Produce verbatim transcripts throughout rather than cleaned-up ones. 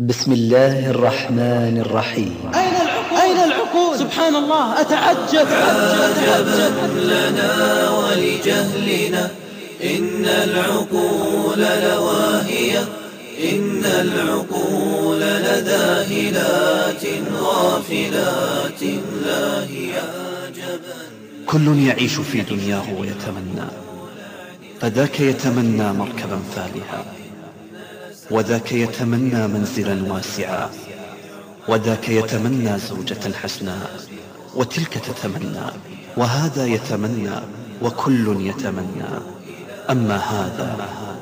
بسم الله الرحمن الرحيم. أين العقول؟ أين العقول؟ سبحان الله، أتعجب عجبا لنا ولجهلنا، إن العقول لواهية، إن العقول لذاهلات غافلات لاهية. كل يعيش في دنياه ويتمنى، فذاك يتمنى مركبا فالحا، وذاك يتمنى منزلا واسعا، وذاك يتمنى زوجة حسناء، وتلك تتمنى، وهذا يتمنى، وكل يتمنى. أما هذا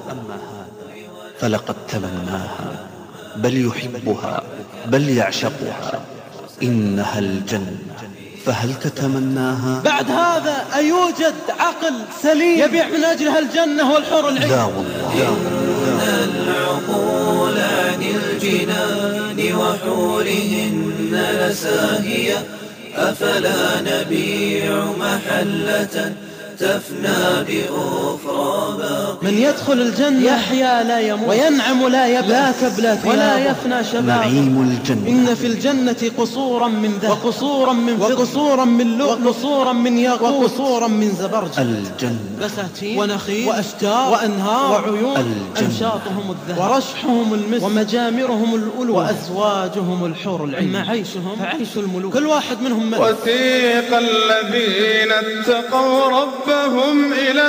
فلقد تمناها، بل يحبها، بل يعشقها، إنها الجنة، فهل تتمناها؟ بعد هذا أيوجد عقل سليم يبيع من أجلها الجنة والحور العين؟ لا والله. إن العقول عن الجنان وحورهن لساهية، أفلا نبيع محلة تفنى بأخرى باقية. من يدخل الجنة يحيا لا يموت، وينعم لا يبلى، لا تبلى ولا يفنى شبابه. نعيم الجنة. إن في الجنة قصورا من ذهب، وقصورا من فضة، وقصورا من لؤلؤ، وقصورا من ياقوت، وقصورا من زبرجد. الجنة بساتين ونخيل وأشجار وأنهار وعيون. الجنة. أنشاطهم الذهب، ورشحهم المسك، ومجامرهم اللؤلؤ، وأزواجهم الحور العين. أما عيشهم فعيش الملوك، كل واحد منهم ملك. وثيق الذين اتقوا ربهم إلى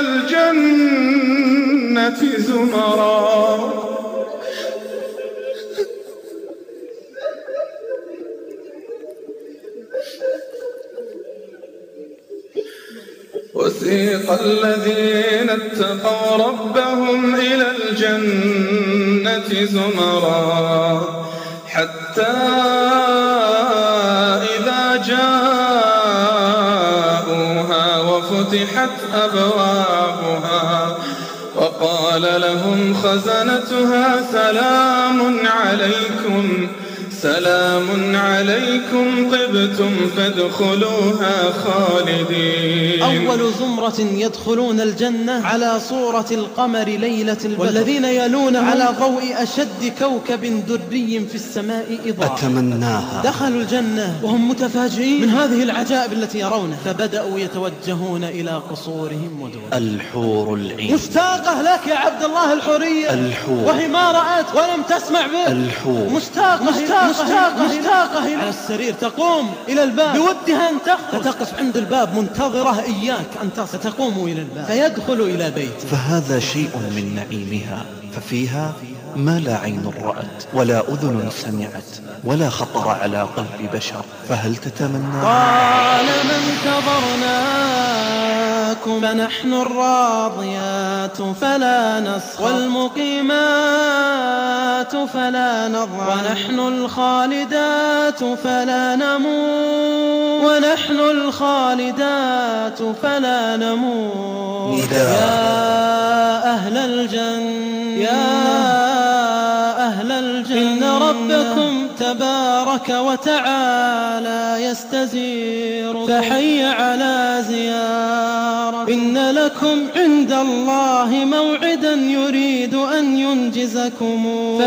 الجنة زمرا وثيق الذين اتقوا ربهم إلى الجنة زمرا حتى إذا جاءوها وفتحت أبوابها وقال لهم خزنتها سلام عليكم سلام عليكم طبتم فادخلوها خالدين. أول زمرة يدخلون الجنة على صورة القمر ليلة البدر، والذين يلونهم على ضوء أشد كوكب دري في السماء إضاءة. أتمناها. دخلوا الجنة وهم متفاجئين من هذه العجائب التي يرونها، فبدأوا يتوجهون إلى قصورهم ودورهم. الحور العين. مشتاقة لك يا عبد الله الحورية، الحور، وهي ما رأت ولم تسمع به. الحور مشتاقة مشتاقة مشتاقة, مشتاقة على السرير، تقوم إلى الباب بودها أن تخرج، فتقف عند الباب منتظرة إياك أن تصل، فتقوم إلى الباب فيدخل إلى بيته. فهذا شيء من نعيمها، ففيها ما لا عين رأت ولا أذن سمعت ولا خطر على قلب بشر، فهل تتمنى؟ قال من انتظرناكم فنحن الراضيات فلا نسخط، والمقيمات فلا نضع، ونحن الخالدات فلا نموت، ونحن الخالدات فلا نموت. يا أهل الجنة، يا أهل الجنة، إن ربكم تبارك وتعالى يستزير، فحي على زيارة. إن لكم عند الله موعدا يريد أن ينجزكم،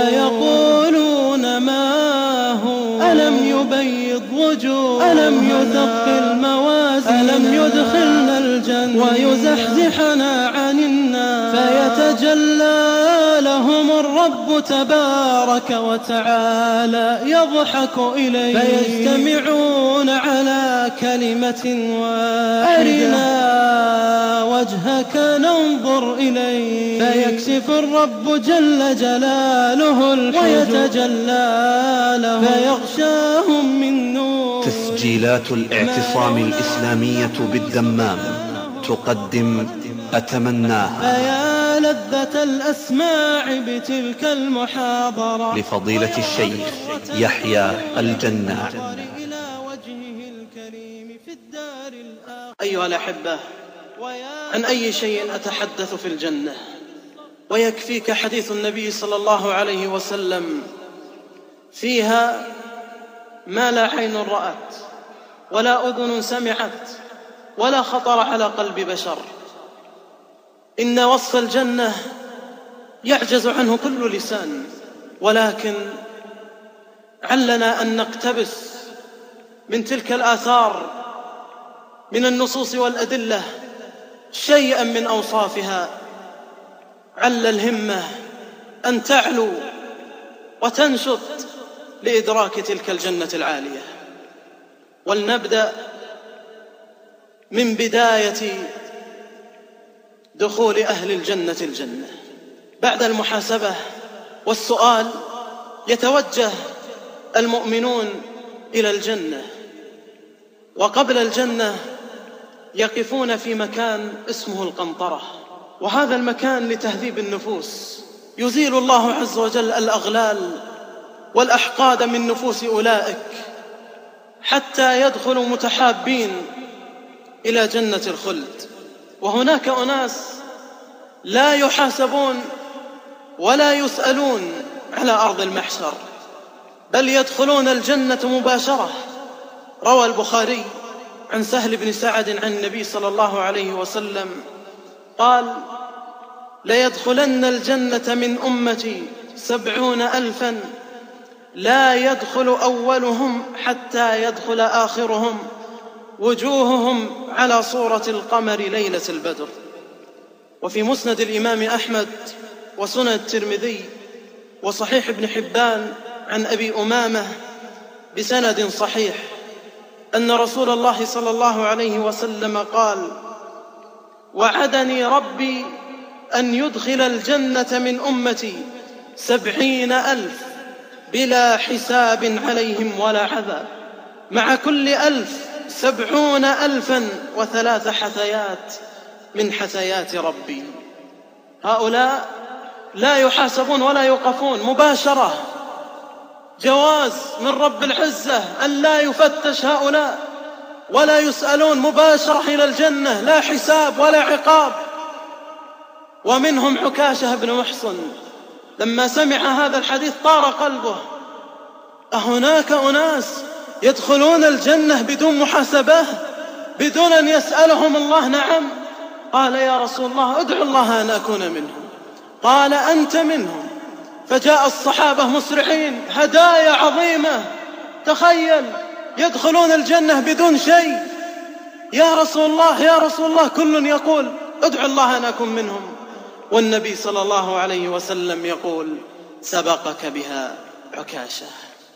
فيقولون ما هو، ألم يبيض وجوه، ألم يثقل موازين، ألم يدخلنا الجنة ويزحزحنا عن النار، فيتجلى لهم الرب تبارك وتعالى يضحك إليه، فيجتمعون على كلمة واحدة، أرنا وجهك ننظر إليه، فيكشف الرب جل جلاله الحجب ويتجلى لهم فيغشاهم من نور. تسجيلات الاعتصام الإسلامية بالدمام تقدم أتمناها، فيا لذة الأسماع بتلك المحاضرة لفضيلة الشيخ يحيى الجنة. أيها الأحبة، عن أي شيء أتحدث في الجنة؟ ويكفيك حديث النبي صلى الله عليه وسلم: فيها ما لا عين رأت ولا أذن سمعت ولا خطر على قلب بشر. إن وصف الجنة يعجز عنه كل لسان، ولكن علنا أن نقتبس من تلك الآثار من النصوص والأدلة شيئا من أوصافها، عل الهمة أن تعلو وتنشط لإدراك تلك الجنة العالية. ولنبدأ من بداية دخول أهل الجنة الجنة. بعد المحاسبة والسؤال يتوجه المؤمنون إلى الجنة، وقبل الجنة يقفون في مكان اسمه القنطرة، وهذا المكان لتهذيب النفوس، يزيل الله عز وجل الأغلال والأحقاد من نفوس أولئك حتى يدخلوا متحابين إلى جنة الخلد. وهناك أناس لا يحاسبون ولا يسألون على أرض المحشر، بل يدخلون الجنة مباشرة. روى البخاري عن سهل بن سعد عن النبي صلى الله عليه وسلم قال: ليدخلن الجنة من أمتي سبعون ألفا لا يدخل أولهم حتى يدخل آخرهم، وجوههم على صورة القمر ليلة البدر. وفي مسند الإمام أحمد وسنن الترمذي وصحيح ابن حبان عن أبي أمامة بسند صحيح أن رسول الله صلى الله عليه وسلم قال: وعدني ربي أن يدخل الجنة من أمتي سبعين ألف بلا حساب عليهم ولا عذاب، مع كل ألف سبعون ألفا وثلاث حثيات من حثيات ربي. هؤلاء لا يحاسبون ولا يوقفون، مباشرة، جواز من رب العزة أن لا يفتش هؤلاء ولا يسألون، مباشرة إلى الجنة، لا حساب ولا عقاب. ومنهم عكاشة بن محصن لما سمع هذا الحديث طار قلبه، أهناك أناس يدخلون الجنة بدون محاسبة، بدون أن يسألهم الله؟ نعم. قال: يا رسول الله ادعو الله أن أكون منهم. قال: أنت منهم. فجاء الصحابة مسرعين، هدايا عظيمة، تخيل يدخلون الجنة بدون شيء. يا رسول الله يا رسول الله، كل يقول ادعو الله أن أكون منهم، والنبي صلى الله عليه وسلم يقول: سبقك بها عكاشة.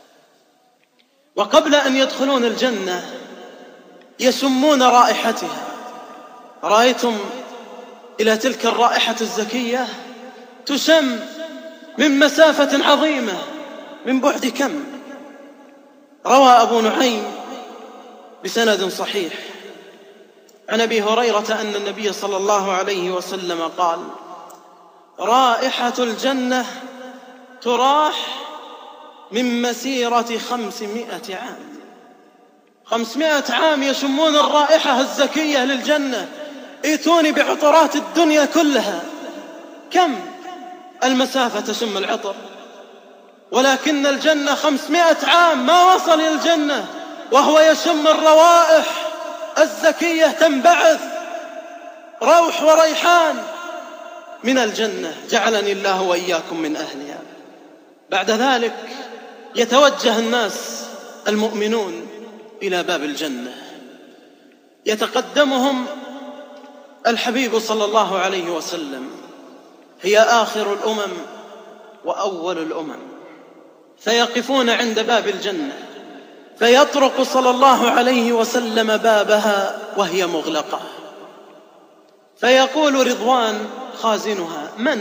وقبل أن يدخلون الجنة يشمون رائحتها. رأيتم إلى تلك الرائحة الزكية تشم من مسافة عظيمة، من بعد كم؟ روى أبو نعيم بسند صحيح عن أبي هريرة أن النبي صلى الله عليه وسلم قال: رائحة الجنة تراح من مسيرة خمسمائة عام. خمسمائة عام يشمون الرائحة الزكية للجنة. ائتوني بعطرات الدنيا كلها، كم المسافة تشم العطر؟ ولكن الجنة خمسمائة عام ما وصل إلى الجنة وهو يشم الروائح الزكية تنبعث، روح وريحان من الجنة، جعلني الله وإياكم من أهلها. بعد ذلك يتوجه الناس المؤمنون إلى باب الجنة، يتقدمهم الحبيب صلى الله عليه وسلم، هي آخر الأمم وأول الأمم، فيقفون عند باب الجنة، فيطرق صلى الله عليه وسلم بابها وهي مغلقة، فيقول رضوان خازنها: من؟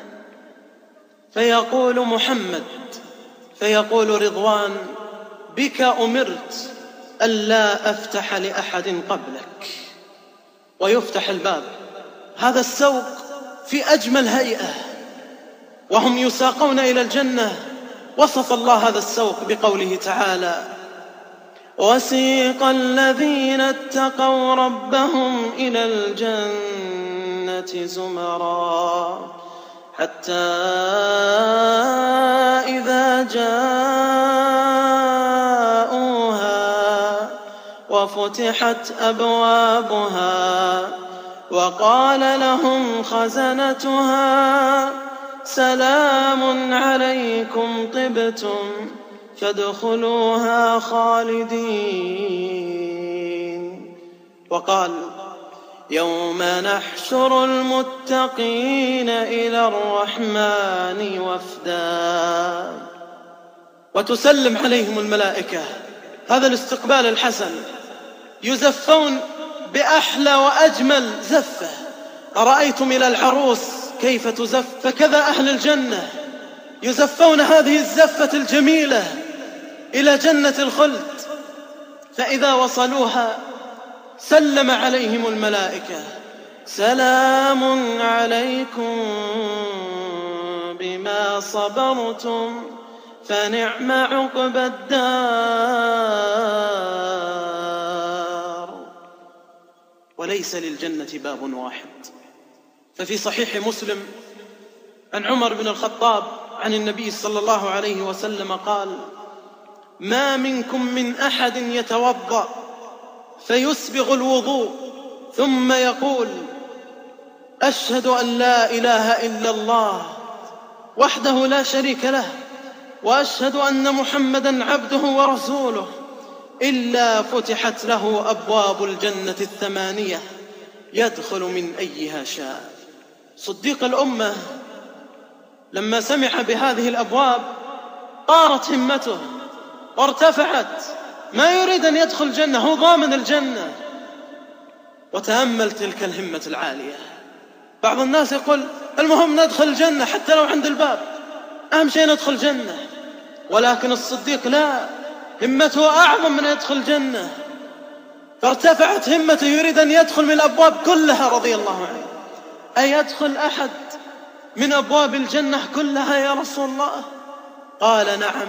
فيقول: محمد. فيقول رضوان: بك أمرت ألا أفتح لأحد قبلك. ويفتح الباب. هذا السوق في أجمل هيئة، وهم يساقون إلى الجنة. وصف الله هذا السوق بقوله تعالى: وسيق الذين اتقوا ربهم إلى الجنة زمرا حتى إذا جاءوها وفتحت أبوابها وقال لهم خزنتها سلام عليكم طبتم فادخلوها خالدين. وقال يوم نحشر المتقين إلى الرحمن وفدا. وتسلم عليهم الملائكة هذا الاستقبال الحسن، يزفون بأحلى وأجمل زفة. أرأيتم إلى العروس كيف تزف؟ فكذا أهل الجنة يزفون هذه الزفة الجميلة إلى جنة الخلد. فإذا وصلوها سلم عليهم الملائكة سلام عليكم بما صبرتم فنعم عقبى الدار. وليس للجنة باب واحد. ففي صحيح مسلم عن عمر بن الخطاب عن النبي صلى الله عليه وسلم قال ما منكم من أحد يتوضأ فيسبغ الوضوء ثم يقول أشهد أن لا إله إلا الله وحده لا شريك له وأشهد أن محمدا عبده ورسوله إلا فتحت له أبواب الجنة الثمانية يدخل من أيها شاء. صديق الأمة لما سمع بهذه الأبواب طارت همته وارتفعت، ما يريد أن يدخل الجنة، هو ضامن الجنة. وتأمل تلك الهمة العالية. بعض الناس يقول المهم ندخل الجنة حتى لو عند الباب، أهم شيء ندخل الجنة. ولكن الصديق لا، همته أعظم من يدخل الجنة، فارتفعت همته يريد أن يدخل من الأبواب كلها رضي الله عنه. أي يدخل أحد من أبواب الجنة كلها يا رسول الله؟ قال نعم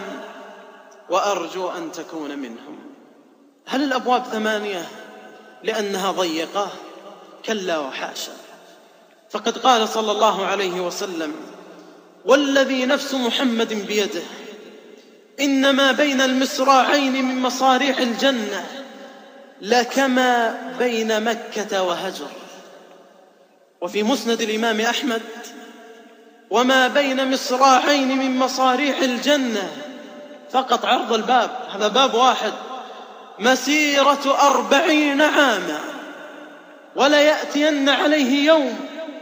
وأرجو أن تكون منهم. هل الأبواب ثمانية لأنها ضيقة؟ كلا وحاشا. فقد قال صلى الله عليه وسلم والذي نفس محمد بيده إنما بين المصراعين من مصاريع الجنة لكما بين مكة وهجر. وفي مسند الإمام أحمد وما بين مصراعين من مصاريع الجنة، فقط عرض الباب، هذا باب واحد، مسيرة أربعين عاما، ولا يأتين عليه يوم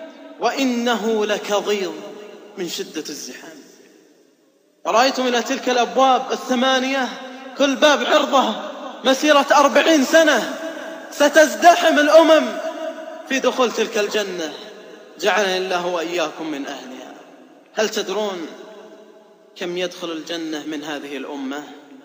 وإنه لكظيظ من شدة الزحام. رأيتم إلى تلك الأبواب الثمانية كل باب عرضه مسيرة أربعين سنة، ستزدحم الأمم في دخول تلك الجنة. جعلني الله وإياكم من أهلها. هل تدرون كم يدخل الجنة من هذه الأمة؟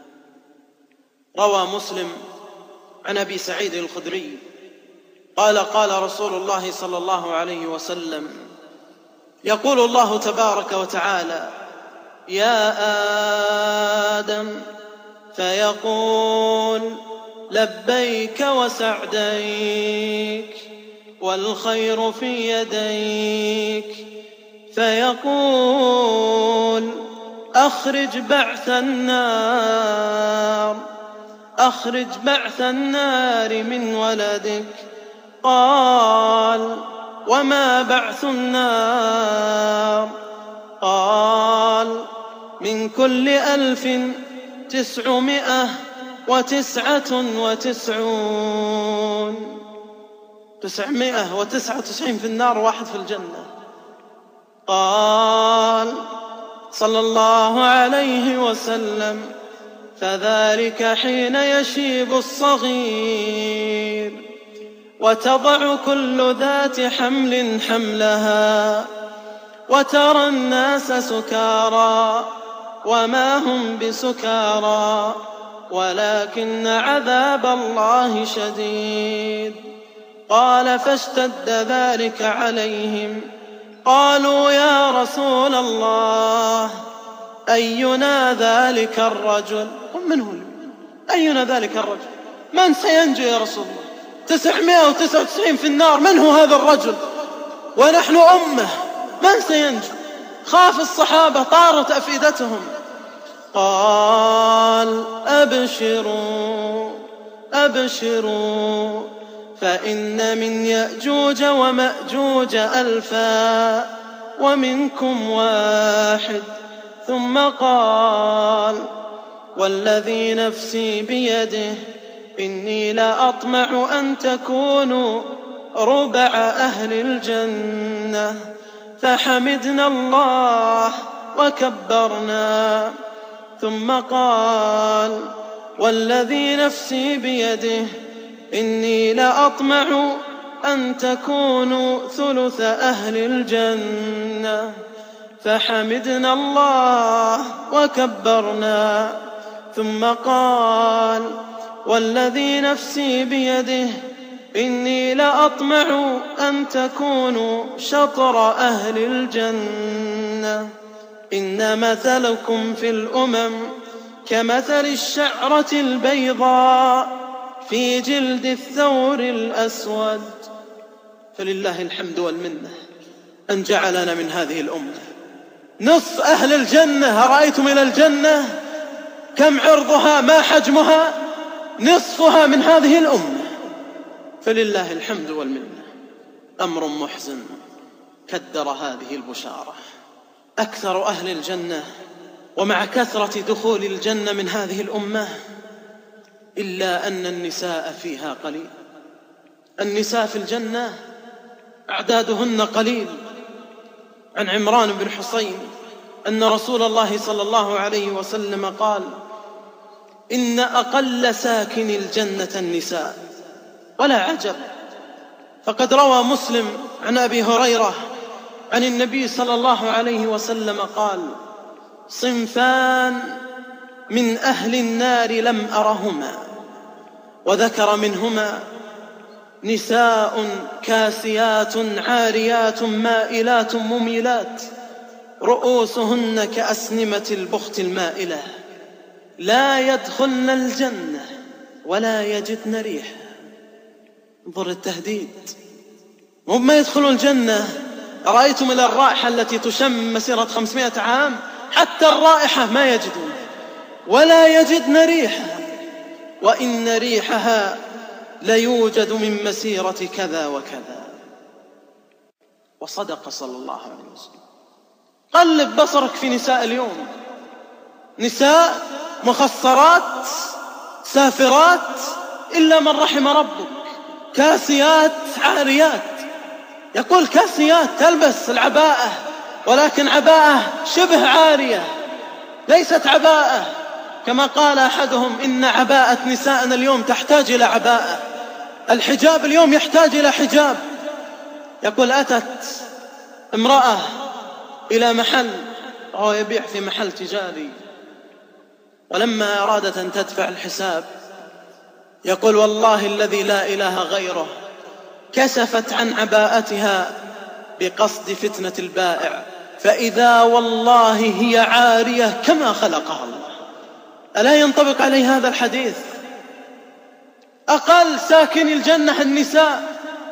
روى مسلم عن أبي سعيد الخدري قال قال رسول الله صلى الله عليه وسلم يقول الله تبارك وتعالى يا آدم فيقول لبيك وسعديك والخير في يديك، فيقول أخرج بعث النار أخرج بعث النار من ولدك. قال وما بعث النار؟ قال من كل ألف تسعمائة وتسعة وتسعون. تسعمائة وتسعة وتسعين في النار، واحد في الجنة. قال صلى الله عليه وسلم فذلك حين يشيب الصغير وتضع كل ذات حمل حملها وترى الناس سكارى وما هم بسكارى ولكن عذاب الله شديد. قال فاشتد ذلك عليهم، قالوا يا رسول الله أينا ذلك الرجل؟ قل من هو؟ أينا ذلك الرجل؟ من سينجو يا رسول الله؟ تسعمائة وتسعة وتسعين في النار، من هو هذا الرجل؟ ونحن أمة، من سينجو؟ خاف الصحابة، طارت أفئدتهم. قال أبشروا أبشروا فإن من يأجوج ومأجوج ألفا ومنكم واحد. ثم قال والذي نفسي بيده إني لأطمع أن تكونوا ربع أهل الجنة. فحمدنا الله وكبرنا، ثم قال: والذي نفسي بيده إني لأطمع أن تكونوا ثلث أهل الجنة. فحمدنا الله وكبرنا، ثم قال: والذي نفسي بيده إني لأطمع أن تكونوا شطر أهل الجنة. إن مثلكم في الأمم كمثل الشعرة البيضاء في جلد الثور الأسود. فلله الحمد والمنة أن جعلنا من هذه الأمة. نصف أهل الجنة، أرأيتم إلى الجنة كم عرضها ما حجمها؟ نصفها من هذه الأمة. فلله الحمد والمنة. أمر محزن كدر هذه البشارة. أكثر أهل الجنة ومع كثرة دخول الجنة من هذه الأمة، إلا أن النساء فيها قليل. النساء في الجنة أعدادهن قليل. عن عمران بن حصين أن رسول الله صلى الله عليه وسلم قال: إن أقل ساكن الجنة النساء. ولا عجب، فقد روى مسلم عن أبي هريرة عن النبي صلى الله عليه وسلم قال: صنفان من أهل النار لم أرهما، وذكر منهما نساء كاسيات عاريات مائلات مميلات رؤوسهن كأسنمة البخت المائلة، لا يدخلن الجنة ولا يجدن ريحها. انظر التهديد، هم ما يدخلون الجنة. رأيتم إلى الرائحة التي تشم مسيرة خمسمائة عام، حتى الرائحة ما يجدون ولا يجدن ريحها، وإن ريحها ليوجد من مسيرة كذا وكذا. وصدق صلى الله عليه وسلم. قلب بصرك في نساء اليوم، نساء مخصرات سافرات إلا من رحم ربك، كاسيات عاريات. يقول كاسيات تلبس العباءة، ولكن عباءة شبه عارية ليست عباءة. كما قال أحدهم: إن عباءة نسائنا اليوم تحتاج إلى عباءة، الحجاب اليوم يحتاج إلى حجاب. يقول: أتت امرأة إلى محل، وهو يبيع في محل تجاري، ولما أرادت أن تدفع الحساب يقول: والله الذي لا إله غيره كشفت عن عباءتها بقصد فتنة البائع، فإذا والله هي عارية كما خلقها الله. ألا ينطبق عليه هذا الحديث؟ أقل ساكن الجنة النساء.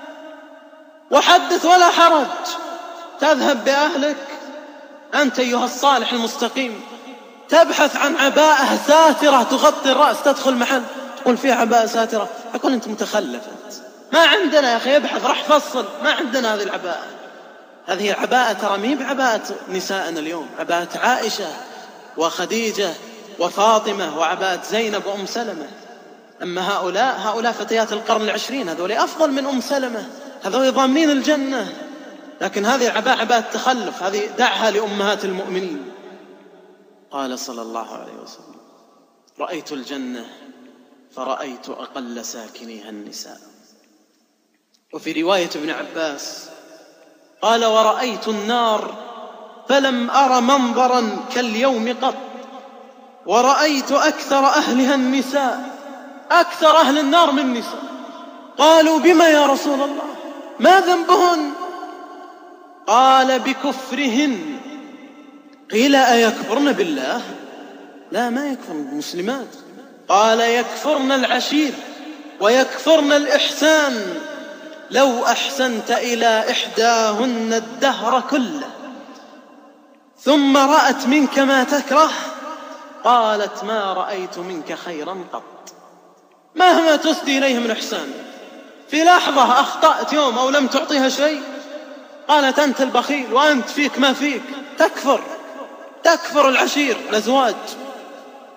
وحدث ولا حرج، تذهب بأهلك أنت أيها الصالح المستقيم، تبحث عن عباءة ساترة تغطي الرأس، تدخل محل تقول فيها عباءة ساترة، يقول أنت متخلف، ما عندنا يا أخي، يبحث راح فصل، ما عندنا هذه العباءة. هذه العباءة ترى مي بعباءة نسائنا اليوم، عباءة عائشة وخديجة وفاطمة وعباءة زينب وأم سلمة. أما هؤلاء هؤلاء فتيات القرن العشرين، هذول أفضل من أم سلمة، هذول ضامنين الجنة. لكن هذه العباءة عباءة تخلف، هذه دعها لأمهات المؤمنين. قال صلى الله عليه وسلم: رأيت الجنة فرأيت أقل ساكنيها النساء. وفي رواية ابن عباس قال: ورأيت النار فلم أر منظرا كاليوم قط، ورأيت أكثر أهلها النساء، أكثر أهل النار من النساء. قالوا: بما يا رسول الله؟ ما ذنبهن؟ قال: بكفرهن. قيل: أيكفرن بالله؟ لا، ما يكفرن، مسلمات. قال: يكفرن العشير ويكفرن الإحسان. لو أحسنت إلى إحداهن الدهر كله ثم رأت منك ما تكره قالت: ما رأيت منك خيرا قط. مهما تسدي إليه من إحسان، في لحظة أخطأت يوم أو لم تعطيها شيء قالت: أنت البخيل وأنت فيك ما فيك. تكفر تكفر العشير، الأزواج.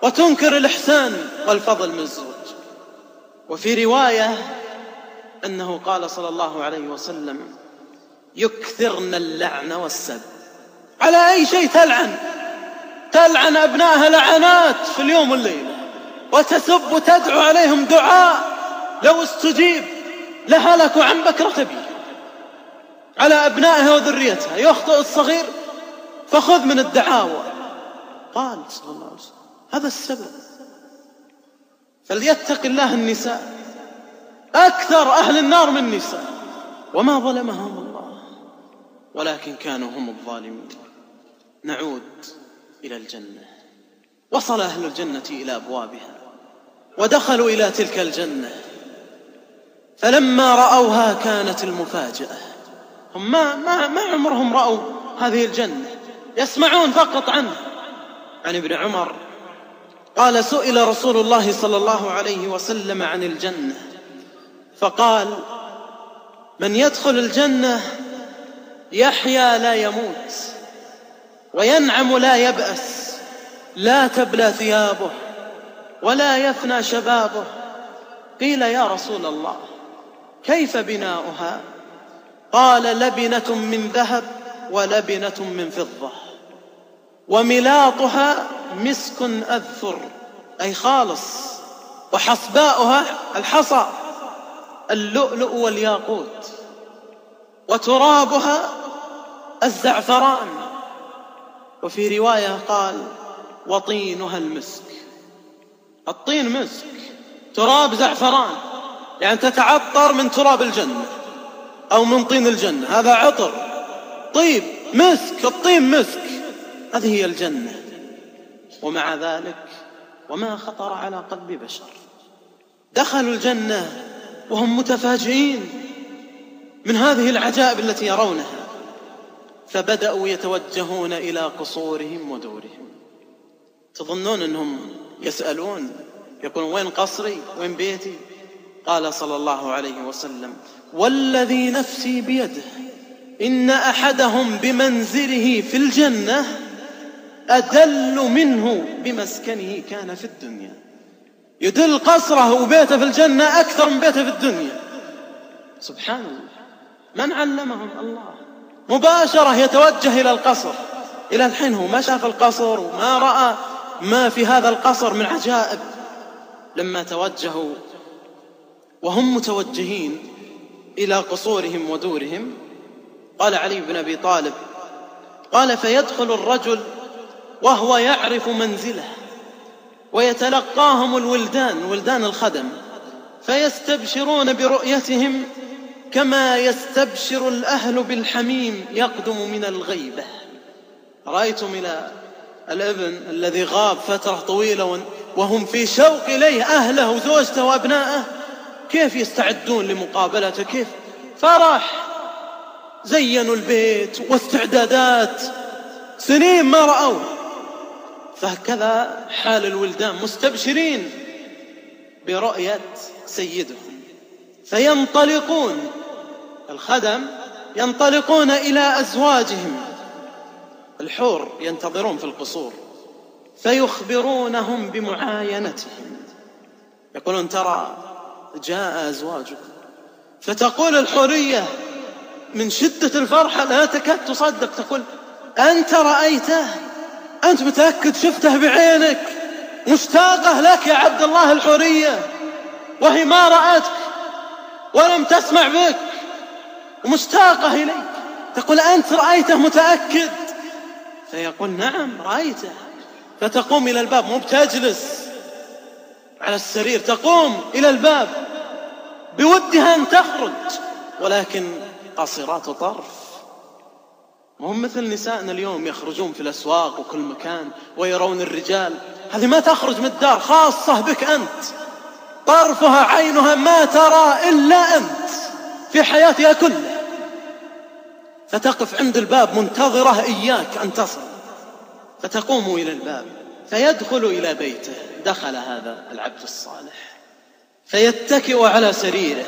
وتنكر الإحسان والفضل من الزوج. وفي رواية أنه قال صلى الله عليه وسلم: يكثرن اللعن والسب. على أي شيء تلعن؟ تلعن أبنائها لعنات في اليوم والليلة، وتسب وتدعو عليهم دعاء لو استجيب لهلكوا عن بكرة أبيه. على أبنائها وذريتها يخطئ الصغير فخذ من الدعاوى. قال صلى الله عليه وسلم: هذا السبب. فليتق الله النساء، أكثر أهل النار من النساء، وما ظلمهم الله ولكن كانوا هم الظالمين. نعود إلى الجنة. وصل أهل الجنة إلى أبوابها ودخلوا إلى تلك الجنة، فلما رأوها كانت المفاجأة. هم ما, ما, ما عمرهم رأوا هذه الجنة، يسمعون فقط عنها. عن ابن عمر قال: سئل رسول الله صلى الله عليه وسلم عن الجنة فقال: من يدخل الجنة يحيا لا يموت، وينعم لا يبأس، لا تبلى ثيابه ولا يفنى شبابه. قيل: يا رسول الله كيف بناؤها؟ قال: لبنة من ذهب ولبنة من فضة، وملاطها مسك أذفر أي خالص، وحصباؤها الحصى اللؤلؤ والياقوت، وترابها الزعفران. وفي رواية قال: وطينها المسك. الطين مسك، تراب زعفران، يعني تتعطر من تراب الجنة أو من طين الجنة، هذا عطر طيب مسك، الطين مسك. هذه هي الجنة. ومع ذلك وما خطر على قلب بشر. دخلوا الجنة وهم متفاجئين من هذه العجائب التي يرونها، فبدأوا يتوجهون إلى قصورهم ودورهم. تظنون أنهم يسألون يقولون: وين قصري؟ وين بيتي؟ قال صلى الله عليه وسلم: والذي نفسي بيده إن أحدهم بمنزله في الجنة أدل منه بمسكنه كان في الدنيا. يدل قصره وبيته في الجنة أكثر من بيته في الدنيا. سبحان الله. من علمهم؟ الله. مباشرة يتوجه إلى القصر. إلى الحين هو ما شاف القصر وما رأى ما في هذا القصر من عجائب. لما توجهوا وهم متوجهين إلى قصورهم ودورهم، قال علي بن أبي طالب قال: فيدخل الرجل وهو يعرف منزله، ويتلقاهم الولدان ولدان الخدم، فيستبشرون برؤيتهم كما يستبشر الأهل بالحميم يقدم من الغيبة. رأيتم إلى الابن الذي غاب فترة طويلة وهم في شوق إليه، أهله وزوجته وأبنائه، كيف يستعدون لمقابلته؟ كيف فرح، زينوا البيت واستعدادات، سنين ما رأوه. فهكذا حال الولدان مستبشرين برؤية سيدهم، فينطلقون الخدم ينطلقون إلى أزواجهم، الحور ينتظرون في القصور، فيخبرونهم بمعاينتهم. يقولون: ترى جاء أزواجكم. فتقول الحورية من شدة الفرحة لا تكاد تصدق، تقول: أنت رأيته؟ أنت متأكد شفته بعينك؟ مشتاقة لك يا عبد الله الحورية، وهي ما رأتك ولم تسمع بك ومشتاقة إليك. تقول: أنت رأيته متأكد؟ فيقول: نعم رأيته. فتقوم إلى الباب، مو بتجلس على السرير، تقوم إلى الباب بودها أن تخرج، ولكن قاصرات طرف. وهم مثل نسائنا اليوم يخرجون في الأسواق وكل مكان ويرون الرجال، هذه ما تخرج من الدار، خاصة بك أنت، طرفها عينها ما ترى إلا أنت في حياتها كلها. فتقف عند الباب منتظرة إياك أن تصل، فتقوم إلى الباب فيدخل إلى بيته. دخل هذا العبد الصالح فيتكئ على سريره،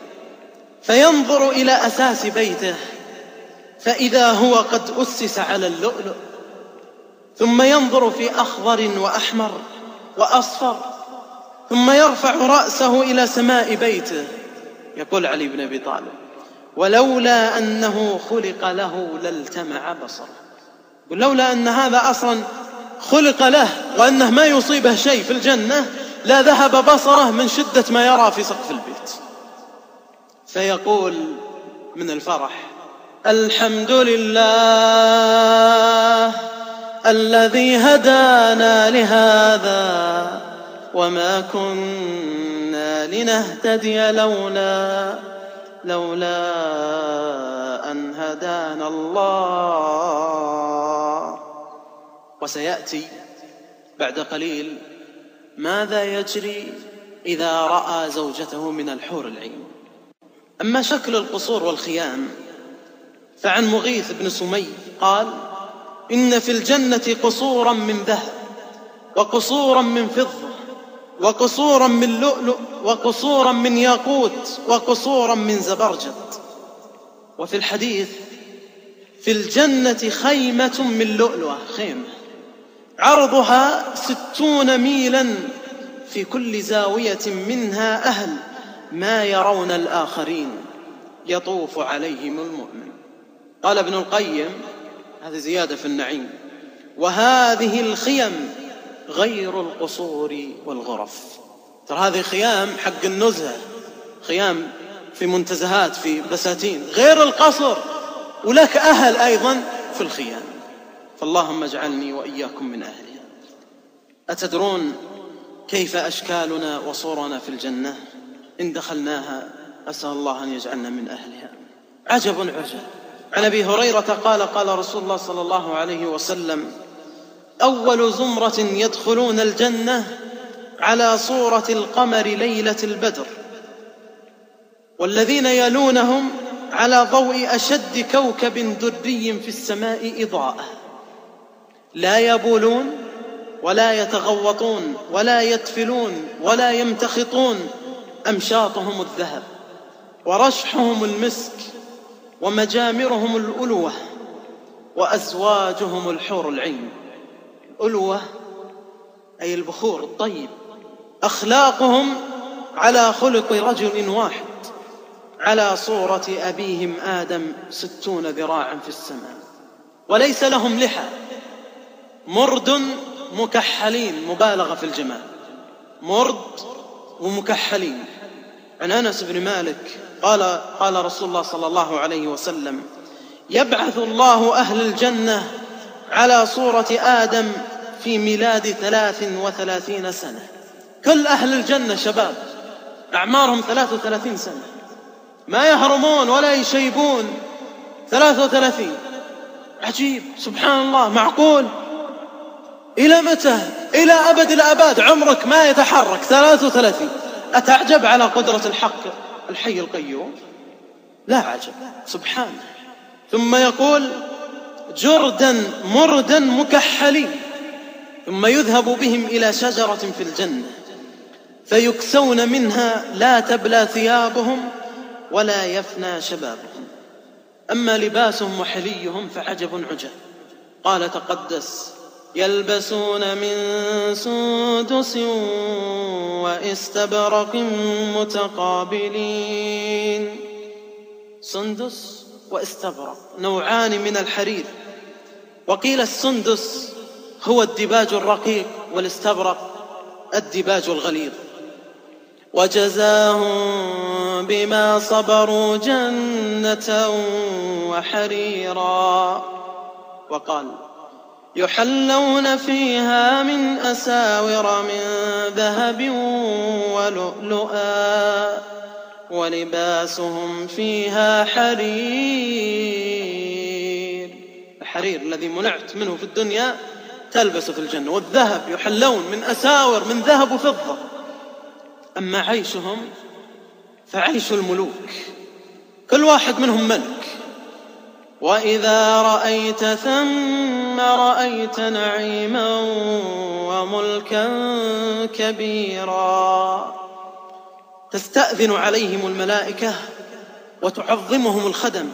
فينظر إلى أساس بيته، فإذا هو قد أسس على اللؤلؤ، ثم ينظر في أخضر وأحمر وأصفر، ثم يرفع رأسه إلى سماء بيته. يقول علي بن أبي طالب: ولولا أنه خلق له لالتمع بصره. ولولا أن هذا أصلا خلق له وأنه ما يصيبه شيء في الجنة لا ذهب بصره من شدة ما يرى في سقف البيت. فيقول من الفرح: الحمد لله الذي هدانا لهذا وما كنا لنهتدي لولا لولا أن هدانا الله. وسيأتي بعد قليل ماذا يجري إذا رأى زوجته من الحور العين. أما شكل القصور والخيام فعن مغيث بن سمي قال: إن في الجنة قصورا من ذهب وقصورا من فضة وقصورا من لؤلؤ وقصورا من ياقوت وقصورا من زبرجد. وفي الحديث: في الجنة خيمة من لؤلؤة، خيمة عرضها ستون ميلا، في كل زاوية منها أهل ما يرون الآخرين يطوف عليهم المؤمن. قال ابن القيم: هذه زيادة في النعيم. وهذه الخيم غير القصور والغرف. ترى هذه خيام حق النزهة، خيام في منتزهات في بساتين، غير القصر، ولك أهل أيضا في الخيام. فاللهم اجعلني وإياكم من أهلها. أتدرون كيف أشكالنا وصورنا في الجنة إن دخلناها؟ أسأل الله أن يجعلنا من أهلها. عجب عجب. عن أبي هريرة قال: قال رسول الله صلى الله عليه وسلم: أول زمرة يدخلون الجنة على صورة القمر ليلة البدر، والذين يلونهم على ضوء أشد كوكب دري في السماء إضاءة، لا يبولون ولا يتغوطون ولا يتفلون ولا يمتخطون، أمشاطهم الذهب ورشحهم المسك ومجامرهم الألوة وأزواجهم الحور العين. الألوة أي البخور الطيب. أخلاقهم على خلق رجل واحد، على صورة أبيهم آدم ستون ذراعا في السماء، وليس لهم لحى، مرد مكحلين، مبالغة في الجمال، مرد ومكحلين. عن أنس بن مالك قال: قال رسول الله صلى الله عليه وسلم: يبعث الله أهل الجنة على صورة آدم في ميلاد ثلاث وثلاثين سنة. كل أهل الجنة شباب أعمارهم ثلاث وثلاثين سنة، ما يهرمون ولا يشيبون، ثلاث وثلاثين. عجيب، سبحان الله، معقول؟ إلى متى؟ إلى أبد الآباد عمرك ما يتحرك، ثلاث وثلاثين. أتعجب على قدرة الحق الحي القيوم؟ لا عجب، سبحانه. ثم يقول: جردا مردا مكحلين، ثم يذهب بهم إلى شجرة في الجنة فيكسون منها لا تبلى ثيابهم ولا يفنى شبابهم. أما لباسهم وحليهم فعجب عجب. قال تقدس: يلبسون من سندس واستبرق متقابلين. سندس واستبرق نوعان من الحرير، وقيل السندس هو الديباج الرقيق، والاستبرق الديباج الغليظ. وجزاهم بما صبروا جنة وحريرا. وقال: يحلون فيها من أساور من ذهب ولؤلؤا ولباسهم فيها حرير. الحرير الذي منعت منه في الدنيا تلبس في الجنة، والذهب يحلون من أساور من ذهب وفضة. أما عيشهم فعيش الملوك، كل واحد منهم ملك. وإذا رأيت ثم رأيت نعيما وملكا كبيرا. تستأذن عليهم الملائكة وتعظمهم الخدم،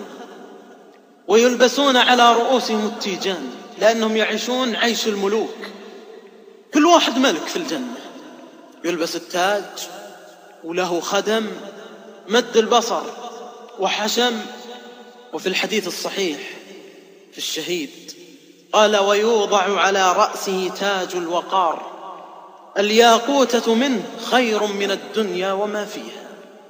ويلبسون على رؤوسهم التيجان، لأنهم يعيشون عيش الملوك. كل واحد ملك في الجنة، يلبس التاج وله خدم مد البصر وحشم. وفي الحديث الصحيح في الشهيد قال: ويوضع على رأسه تاج الوقار، الياقوتة منه خير من الدنيا وما فيها.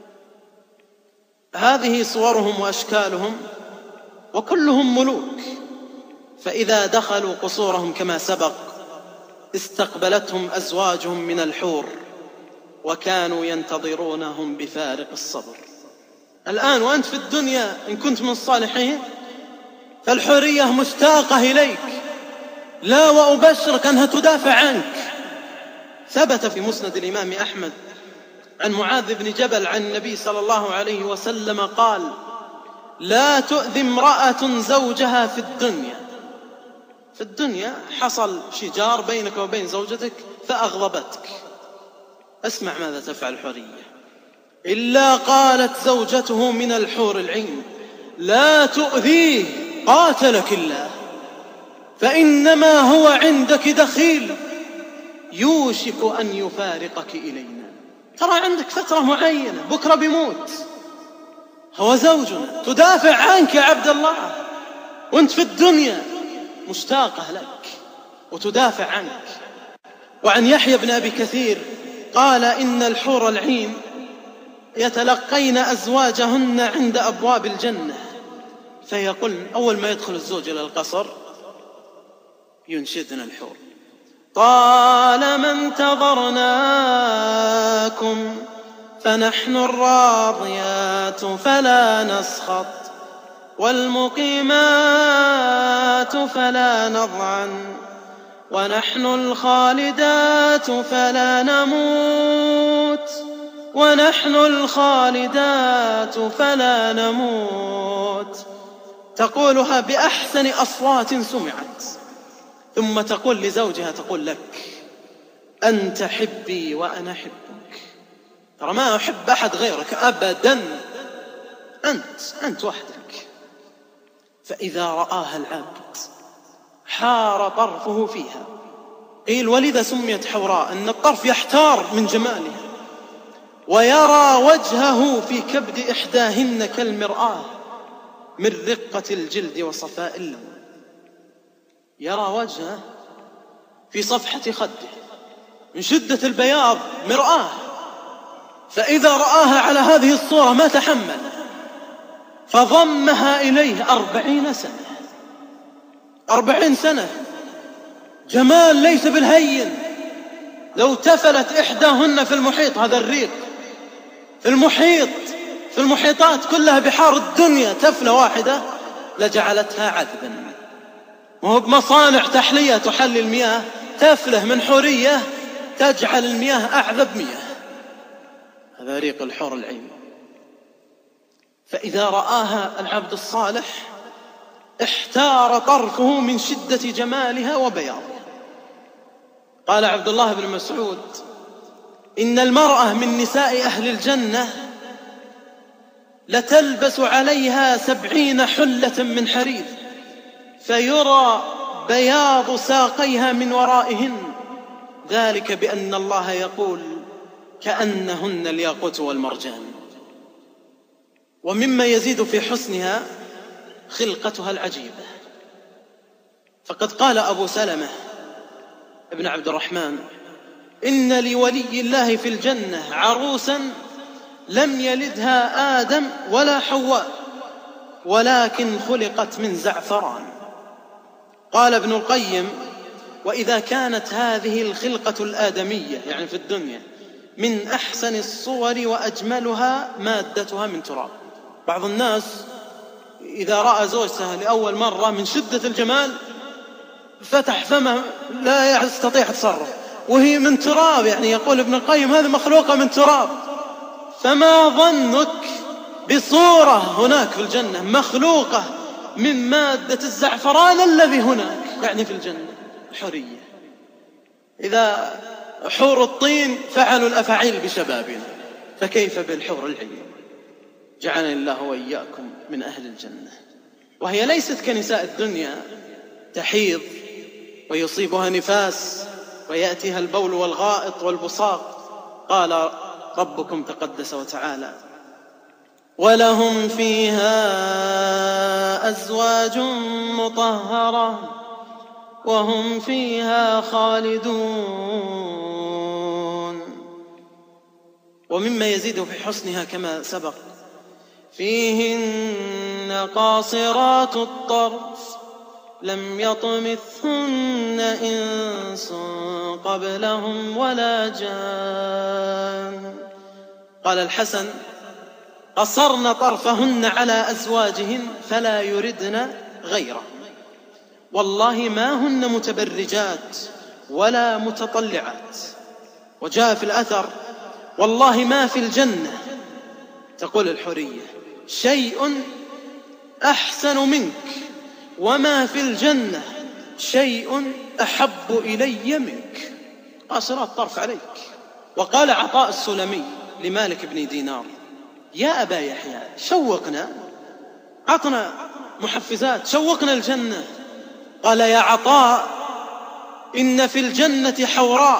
هذه صورهم وأشكالهم، وكلهم ملوك. فإذا دخلوا قصورهم كما سبق استقبلتهم أزواجهم من الحور، وكانوا ينتظرونهم بفارق الصبر. الآن وأنت في الدنيا إن كنت من الصالحين فالحورية مشتاقة إليك، لا وأبشرك أنها تدافع عنك. ثبت في مسند الإمام أحمد عن معاذ بن جبل عن النبي صلى الله عليه وسلم قال: لا تؤذي امرأة زوجها في الدنيا. في الدنيا حصل شجار بينك وبين زوجتك فأغضبتك، اسمع ماذا تفعل الحورية: إلا قالت زوجته من الحور العين: لا تؤذيه قاتلك الله، فإنما هو عندك دخيل يوشك أن يفارقك إلينا. ترى عندك فترة معينة، بكرة بيموت، هو زوجنا، تدافع عنك يا عبد الله، وانت في الدنيا مشتاقة لك وتدافع عنك. وعن يحيى بن أبي كثير قال: إن الحور العين يتلقين أزواجهن عند أبواب الجنة، فيقول أول ما يدخل الزوج إلى القصر ينشدنا الحور: طالما انتظرناكم فنحن الراضيات فلا نسخط، والمقيمات فلا نضعن، ونحن الخالدات فلا نموت، ونحن الخالدات فلا نموت. تقولها بأحسن أصوات سمعت، ثم تقول لزوجها، تقول لك: أنت حبي وأنا حبك، ترى ما أحب أحد غيرك أبدا، أنت أنت وحدك. فإذا رآها العبد حار طرفه فيها. قيل ولذا سميت حوراء، أن الطرف يحتار من جمالها، ويرى وجهه في كبد إحداهن كالمرآة من رقة الجلد وصفاء اللون. يرى وجهه في صفحة خده من شدة البياض مرآة. فإذا رآها على هذه الصورة ما تحمل، فضمها إليه أربعين سنة. أربعين سنة جمال ليس بالهين. لو تفلت إحداهن في المحيط، هذا الريق في المحيط، في المحيطات كلها بحار الدنيا، تفلة واحدة لجعلتها عذبا. وهو بمصانع تحلية تحلي المياه، تفله من حورية تجعل المياه أعذب مياه. هذا ريق الحور العين. فإذا رآها العبد الصالح احتار طرفه من شدة جمالها وبياضها. قال عبد الله بن مسعود: إن المرأة من نساء أهل الجنة لتلبس عليها سبعين حلة من حرير، فيرى بياض ساقيها من ورائهن، ذلك بأن الله يقول: كأنهن الياقوت والمرجان. ومما يزيد في حسنها خلقتها العجيبة. فقد قال أبو سلمة ابن عبد الرحمن: إن لولي الله في الجنة عروسا لم يلدها آدم ولا حواء، ولكن خلقت من زعفران. قال ابن القيم: وإذا كانت هذه الخلقة الآدمية يعني في الدنيا من أحسن الصور وأجملها، مادتها من تراب. بعض الناس إذا رأى زوجته لأول مرة من شدة الجمال فتح فمه لا يستطيع تصرف، وهي من تراب. يعني يقول ابن القيم: هذه مخلوقة من تراب. فما ظنك بصورة هناك في الجنة مخلوقة من مادة الزعفران الذي هناك، يعني في الجنة حورية. إذا حور الطين فعلوا الأفاعيل بشبابنا، فكيف بالحور العين؟ جعلني الله وإياكم من أهل الجنة. وهي ليست كنساء الدنيا تحيض ويصيبها نفاس ويأتيها البول والغائط والبصاق. قال ربكم تقدس وتعالى: ولهم فيها أزواج مطهرة وهم فيها خالدون. ومما يزيد في حسنها كما سبق: فيهن قاصرات الطرف لم يطمثهن إنس قبلهم ولا جان. قال الحسن: قصرن طرفهن على أزواجهن فلا يردن غيره. والله ما هن متبرجات ولا متطلعات. وجاء في الأثر: والله ما في الجنة، تقول الحورية، شيء أحسن منك، وما في الجنة شيء أحب إلي منك. قاصرات طرف عليك. وقال عطاء السلمي لمالك بن دينار: يا أبا يحيى شوقنا، عطنا محفزات، شوقنا الجنة. قال: يا عطاء، إن في الجنة حوراء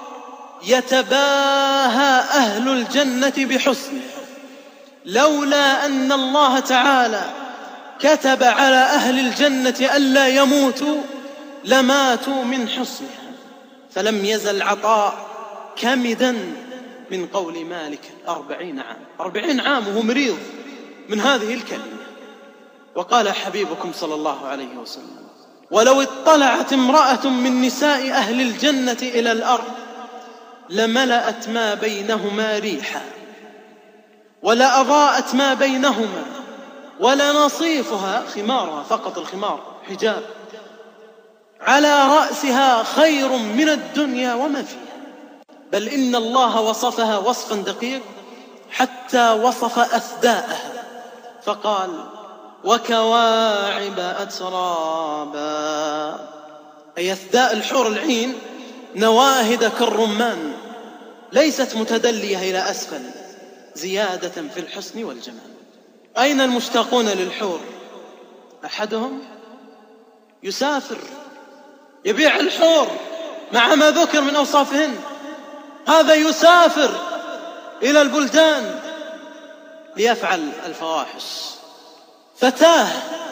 يتباهى أهل الجنة بحسنها، لولا أن الله تعالى كتب على أهل الجنة ألا يموتوا لماتوا من حسنها. فلم يزل عطاء كمدا من قول مالك أربعين عام أربعين عام وهو مريض من هذه الكلمة. وقال حبيبكم صلى الله عليه وسلم: ولو اطلعت امرأة من نساء أهل الجنة إلى الأرض لملأت ما بينهما ريحا، ولأضاءت ما بينهما، ولنصيفها خمارها، فقط الخمار حجاب، على رأسها خير من الدنيا وما فيها. بل إن الله وصفها وصفا دقيق حتى وصف أثداءها فقال: وكواعب أترابا. أي أثداء الحور العين نواهد كالرمان، ليست متدلية إلى أسفل، زيادة في الحسن والجمال. أين المشتاقون للحور؟ أحدهم يسافر يبيع الحور مع ما ذكر من أوصافهن. هذا يسافر إلى البلدان ليفعل الفواحش. فتاة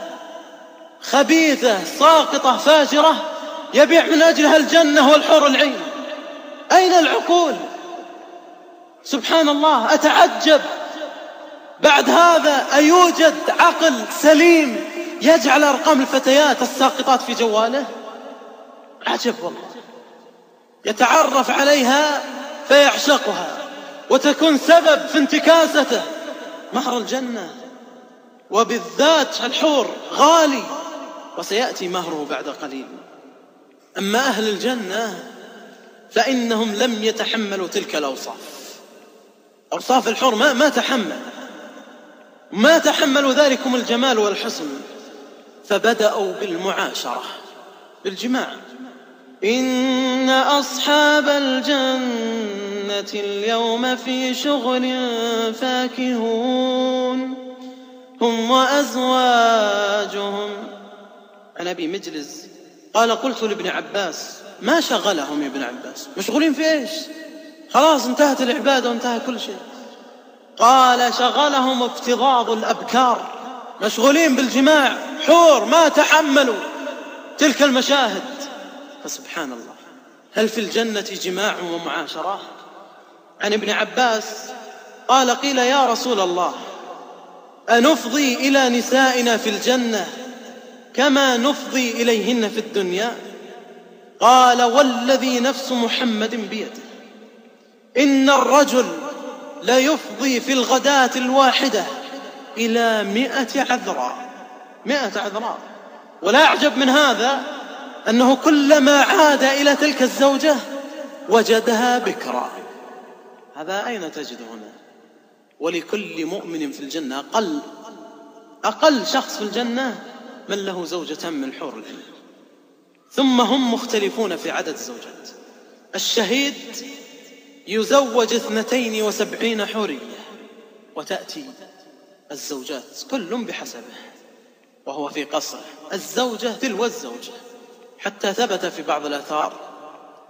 خبيثة ساقطة فاجرة يبيع من أجلها الجنة والحور العين. أين العقول؟ سبحان الله، أتعجب بعد هذا أيوجد عقل سليم يجعل أرقام الفتيات الساقطات في جواله؟ عجب والله. يتعرف عليها فيعشقها وتكون سبب في انتكاسته. مهر الجنة وبالذات الحور غالي، وسيأتي مهره بعد قليل. أما أهل الجنة فإنهم لم يتحملوا تلك الأوصاف. أوصاف الحور ما, ما تحمل ما تحملوا ذلكم الجمال والحسن، فبدأوا بالمعاشرة، بالجماع. إن أصحاب الجنة اليوم في شغل فاكهون هم وأزواجهم. عن أبي مجلس قال: قلت لابن عباس: ما شغلهم يا ابن عباس؟ مشغولين في إيش؟ خلاص انتهت العبادة وانتهى كل شيء. قال: شغلهم افتضاض الأبكار، مشغولين بالجماع، حور ما تحملوا تلك المشاهد. فسبحان الله، هل في الجنة جماع ومعاشرة؟ عن ابن عباس قال: قيل يا رسول الله، أنفضي إلى نسائنا في الجنة كما نفضي إليهن في الدنيا؟ قال: والذي نفس محمد بيده إن الرجل ليفضي في الغداة الواحدة إلى مئة عذراء. مئة عذراء. ولا أعجب من هذا أنه كلما عاد إلى تلك الزوجة وجدها بكرا. هذا أين تجد هنا؟ ولكل مؤمن في الجنة أقل أقل شخص في الجنة من له زوجة من الحور العين. ثم هم مختلفون في عدد الزوجات. الشهيد يزوج اثنتين وسبعين حورية، وتأتي الزوجات كل بحسبه وهو في قصره، الزوجة تلو الزوجة، حتى ثبت في بعض الآثار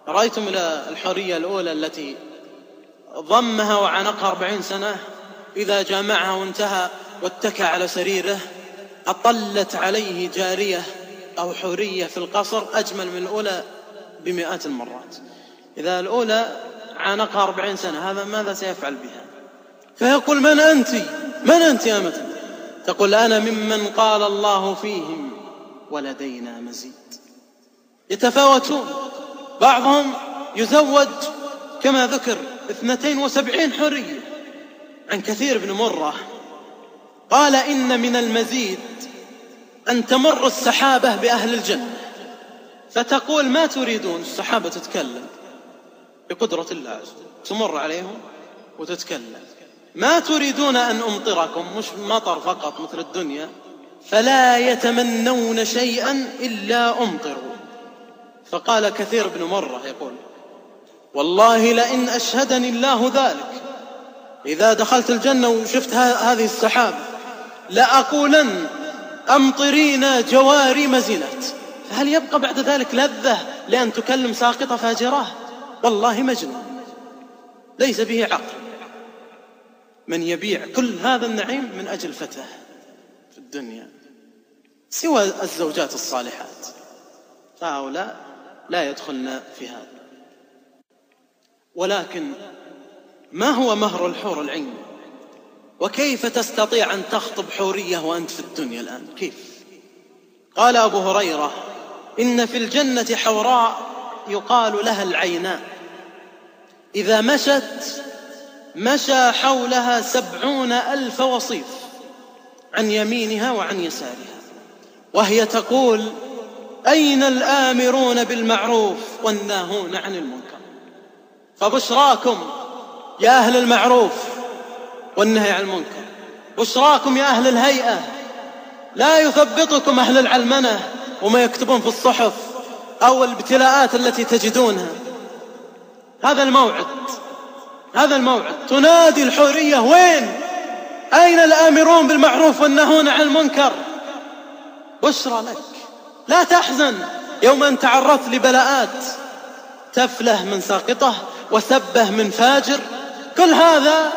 رأيتم الحورية الأولى التي ضمها وعنقها أربعين سنة، إذا جامعها وانتهى واتكى على سريره أطلت عليه جارية أو حورية في القصر أجمل من الأولى بمئات المرات. إذا الأولى عانقها أربعين سنة، هذا ماذا سيفعل بها؟ فيقول: من أنت؟ من أنت يا متى؟ تقول: أنا ممن قال الله فيهم ولدينا مزيد. يتفاوتون، بعضهم يزوج كما ذكر اثنتين وسبعين حورية. عن كثير بن مرة قال: إن من المزيد أن تمر السحابة بأهل الجنة فتقول: ما تريدون؟ السحابة تتكلم بقدرة الله عز وجل، تمر عليهم وتتكلم: ما تريدون أن أمطركم؟ مش مطر فقط مثل الدنيا. فلا يتمنون شيئا إلا أمطروا. فقال كثير بن مرة يقول: والله لئن أشهدني الله ذلك، إذا دخلت الجنة وشفت هذه السحاب لأقولن أمطرين جواري مزنات. فهل يبقى بعد ذلك لذة لأن تكلم ساقطة فاجرة؟ والله مجنون ليس به عقل من يبيع كل هذا النعيم من أجل فتاة في الدنيا سوى الزوجات الصالحات، فهؤلاء لا يدخلن في هذا. ولكن ما هو مهر الحور العين؟ وكيف تستطيع أن تخطب حورية وأنت في الدنيا الآن؟ كيف؟ قال أبو هريرة: إن في الجنة حوراء يقال لها العيناء، إذا مشت مشى حولها سبعون ألف وصيف عن يمينها وعن يسارها، وهي تقول: أين الآمرون بالمعروف والناهون عن المنكر؟ فبشراكم يا أهل المعروف والنهي عن المنكر، بشراكم يا أهل الهيئة، لا يثبطكم أهل العلمنة وما يكتبون في الصحف أو الابتلاءات التي تجدونها. هذا الموعد، هذا الموعد. تنادي الحورية: وين؟ أين الآمرون بالمعروف والناهون عن المنكر؟ بشرى لك، لا تحزن يوم أن تعرضت لبلاءات، تفله من ساقطة وسبه من فاجر، كل هذا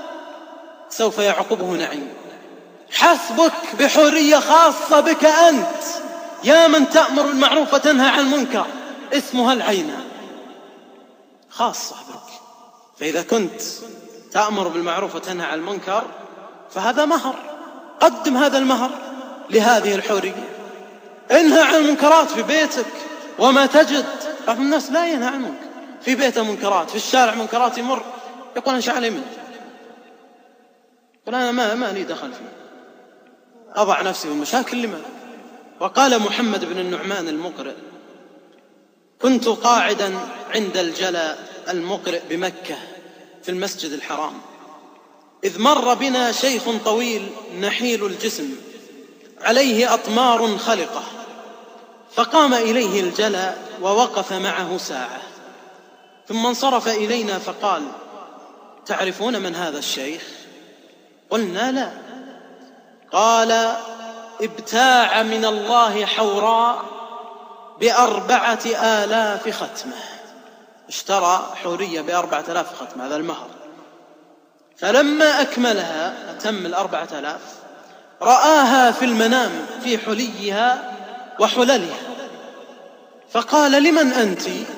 سوف يعقبه نعيم. حسبك بحورية خاصة بك أنت يا من تأمر بالمعروف وتنهى عن المنكر، اسمها العينة، خاصة بك. فإذا كنت تأمر بالمعروف وتنهى عن المنكر فهذا مهر، قدم هذا المهر لهذه الحورية. انهى عن المنكرات في بيتك وما تجد. بعض الناس لا ينهى عن المنكر، في بيته منكرات، في الشارع منكرات، يمر يقول: أنا علي منه، يقول: أنا ما, ما لي دخل فيه، أضع نفسي بالمشاكل لما. وقال محمد بن النعمان المقرئ: كنت قاعدا عند الجلى المقرئ بمكة في المسجد الحرام، إذ مر بنا شيخ طويل نحيل الجسم عليه أطمار خلقة، فقام إليه الجلى ووقف معه ساعة، ثم انصرف إلينا فقال: تعرفون من هذا الشيخ؟ قلنا: لا. قال: ابتاع من الله حوراء بأربعة آلاف ختمة، اشترى حورية بأربعة آلاف ختمة، هذا المهر. فلما أكملها أتم الأربعة آلاف رآها في المنام في حليها وحللها، فقال: لمن أنت؟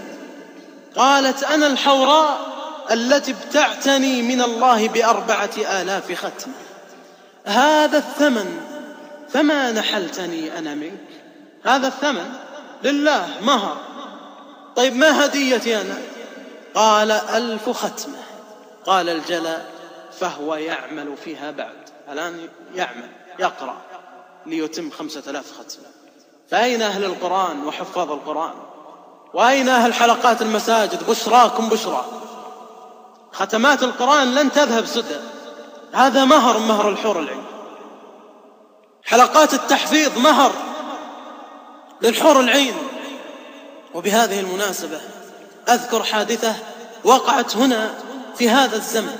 قالت: أنا الحوراء التي ابتعتني من الله بأربعة آلاف ختمة، هذا الثمن، فما نحلتني أنا منك. هذا الثمن لله، مهر. طيب ما هديتي أنا؟ قال: ألف ختمة. قال الجلى: فهو يعمل فيها بعد، الآن يعمل يقرأ ليتم خمسة آلاف ختمة. فأين أهل القرآن وحفاظ القرآن؟ وأين أهل حلقات المساجد؟ بشراكم بشرى، ختمات القرآن لن تذهب سدى، هذا مهر، مهر الحور العين. حلقات التحفيظ مهر للحور العين. وبهذه المناسبة أذكر حادثة وقعت هنا في هذا الزمن،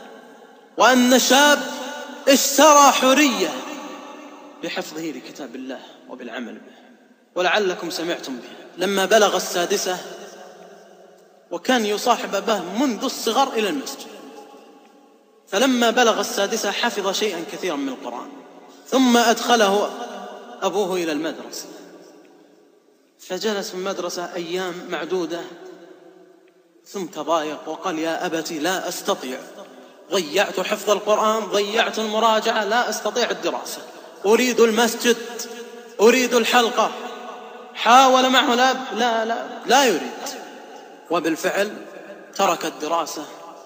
وأن شاب اشترى حورية بحفظه لكتاب الله وبالعمل به، ولعلكم سمعتم به. لما بلغ السادسة وكان يصاحب أباه منذ الصغر إلى المسجد. فلما بلغ السادسة حفظ شيئا كثيرا من القرآن، ثم أدخله أبوه إلى المدرسة، فجلس في المدرسة أيام معدودة ثم تضايق وقال: يا أبتي لا أستطيع، ضيعت حفظ القرآن، ضيعت المراجعة، لا أستطيع الدراسة، أريد المسجد، أريد الحلقة. حاول معه الأب، لا لا لا يريد، وبالفعل ترك الدراسة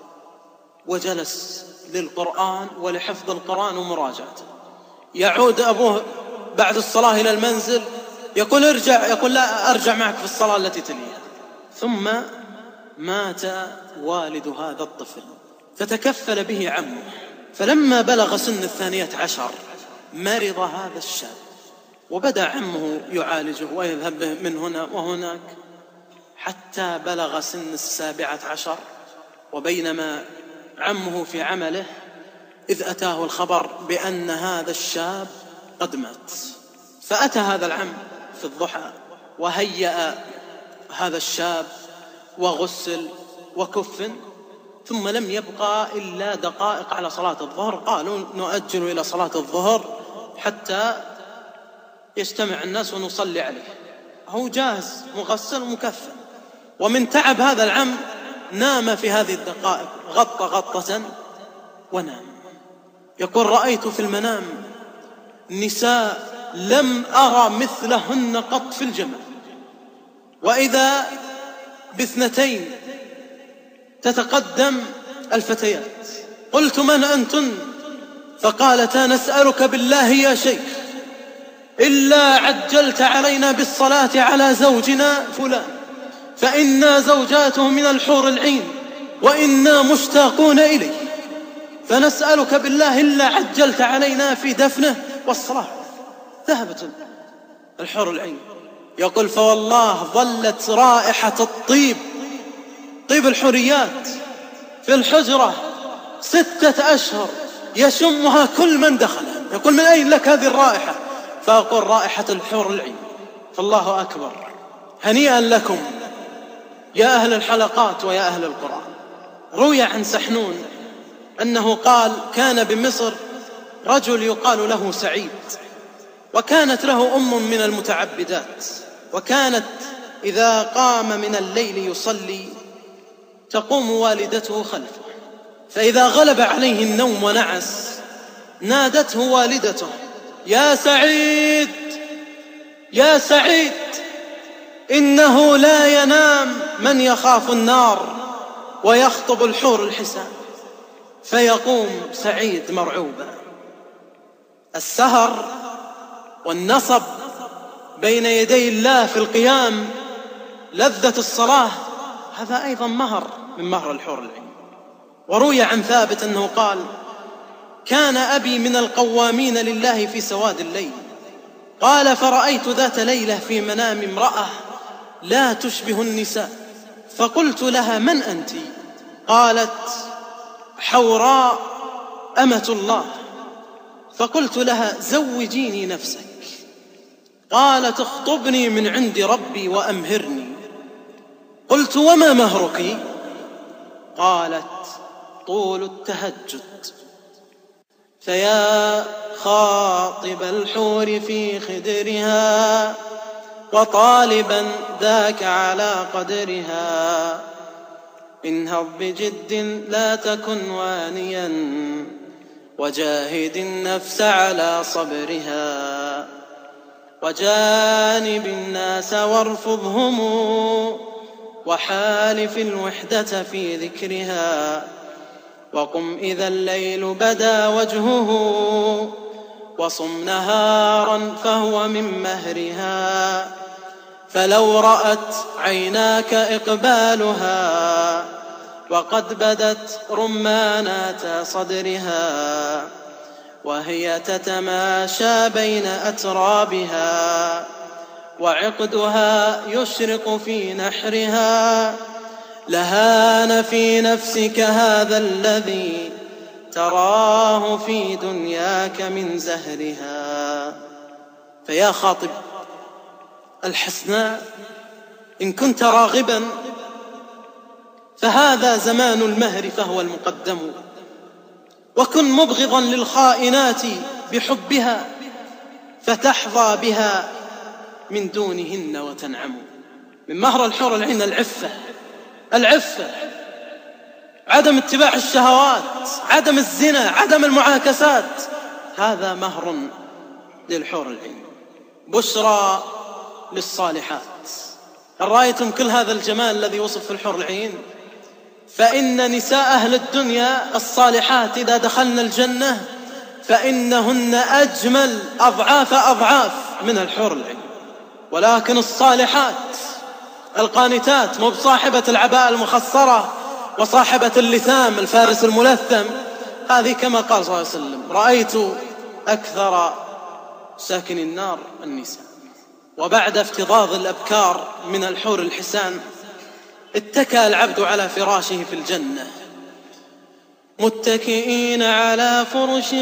وجلس للقرآن ولحفظ القرآن ومراجعته. يعود أبوه بعد الصلاة إلى المنزل يقول: ارجع، يقول: لا أرجع معك في الصلاة التي تليها. ثم مات والد هذا الطفل فتكفل به عمه. فلما بلغ سن الثانية عشر مرض هذا الشاب، وبدأ عمه يعالجه ويذهب به من هنا وهناك حتى بلغ سن السابعة عشر. وبينما عمه في عمله إذ أتاه الخبر بأن هذا الشاب قد مات، فأتى هذا العم في الضحى وهيأ هذا الشاب وغسل وكفن، ثم لم يبقى إلا دقائق على صلاة الظهر. قالوا: نؤجل إلى صلاة الظهر حتى يجتمع الناس ونصلي عليه. هو جاهز مغسل ومكفن، ومن تعب هذا العم نام في هذه الدقائق، غطى غطة ونام. يقول: رأيت في المنام نساء لم أرى مثلهن قط في الجمال، وإذا باثنتين تتقدم الفتيات. قلت: من أنتن؟ فقالتا: نسألك بالله يا شيخ إلا عجلت علينا بالصلاة على زوجنا فلان، فإنا زوجاته من الحور العين وإنا مشتاقون إليه، فنسألك بالله إلا عجلت علينا في دفنه والصلاة. ذهبت الحور العين. يقول: فوالله ظلت رائحة الطيب، طيب الحوريات، في الحجرة ستة أشهر يشمها كل من دخل. يقول: من أين لك هذه الرائحة؟ فأقول: رائحة الحور العين. فالله أكبر، هنيئا لكم يا أهل الحلقات ويا أهل القرآن. روي عن سحنون أنه قال: كان بمصر رجل يقال له سعيد، وكانت له أم من المتعبدات، وكانت إذا قام من الليل يصلي تقوم والدته خلفه، فإذا غلب عليه النوم ونعس نادته والدته: يا سعيد يا سعيد، إنه لا ينام من يخاف النار ويخطب الحور الحسان. فيقوم سعيد مرعوبا. السهر والنصب بين يدي الله في القيام، لذة الصلاة، هذا أيضا مهر من مهر الحور العين. وروي عن ثابت أنه قال: كان أبي من القوامين لله في سواد الليل. قال: فرأيت ذات ليلة في منام امرأة لا تشبه النساء، فقلت لها: من أنت؟ قالت: حوراء أمة الله. فقلت لها: زوجيني نفسك. قالت: اخطبني من عند ربي وأمهرني. قلت: وما مهرك؟ قالت: طول التهجد. فيا خاطب الحور في خدرها وطالبا ذاك على قدرها، انهض بجد لا تكن وانيا وجاهد النفس على صبرها، وجانب الناس وارفضهم وحالف الوحدة في ذكرها، وقم إذا الليل بدا وجهه وصم نهارا فهو من مهرها، فلو رأت عيناك إقبالها وقد بدت رمانات صدرها، وهي تتماشى بين أترابها وعقدها يشرق في نحرها، لهان في نفسك هذا الذي تراه في دنياك من زهرها. فيا خاطب الحسناء، إن كنت راغبا فهذا زمان المهر فهو المقدم. وكن مبغضا للخائنات بحبها فتحظى بها من دونهن وتنعم. من مهر الحور العين العفة، العفة، عدم اتباع الشهوات، عدم الزنا، عدم المعاكسات، هذا مهر للحور العين. بشرى للصالحات. هل رأيتم كل هذا الجمال الذي وصف في الحور العين؟ فإن نساء أهل الدنيا الصالحات إذا دخلن الجنة فإنهن أجمل أضعاف أضعاف من الحور العين. ولكن الصالحات القانتات، مو بصاحبة العباءة المخصرة وصاحبة اللثام الفارس الملثم، هذه كما قال صلى الله عليه وسلم: رأيت أكثر ساكن النار النساء. وبعد افتضاض الأبكار من الحور الحسان اتكى العبد على فراشه في الجنة متكئين على فرش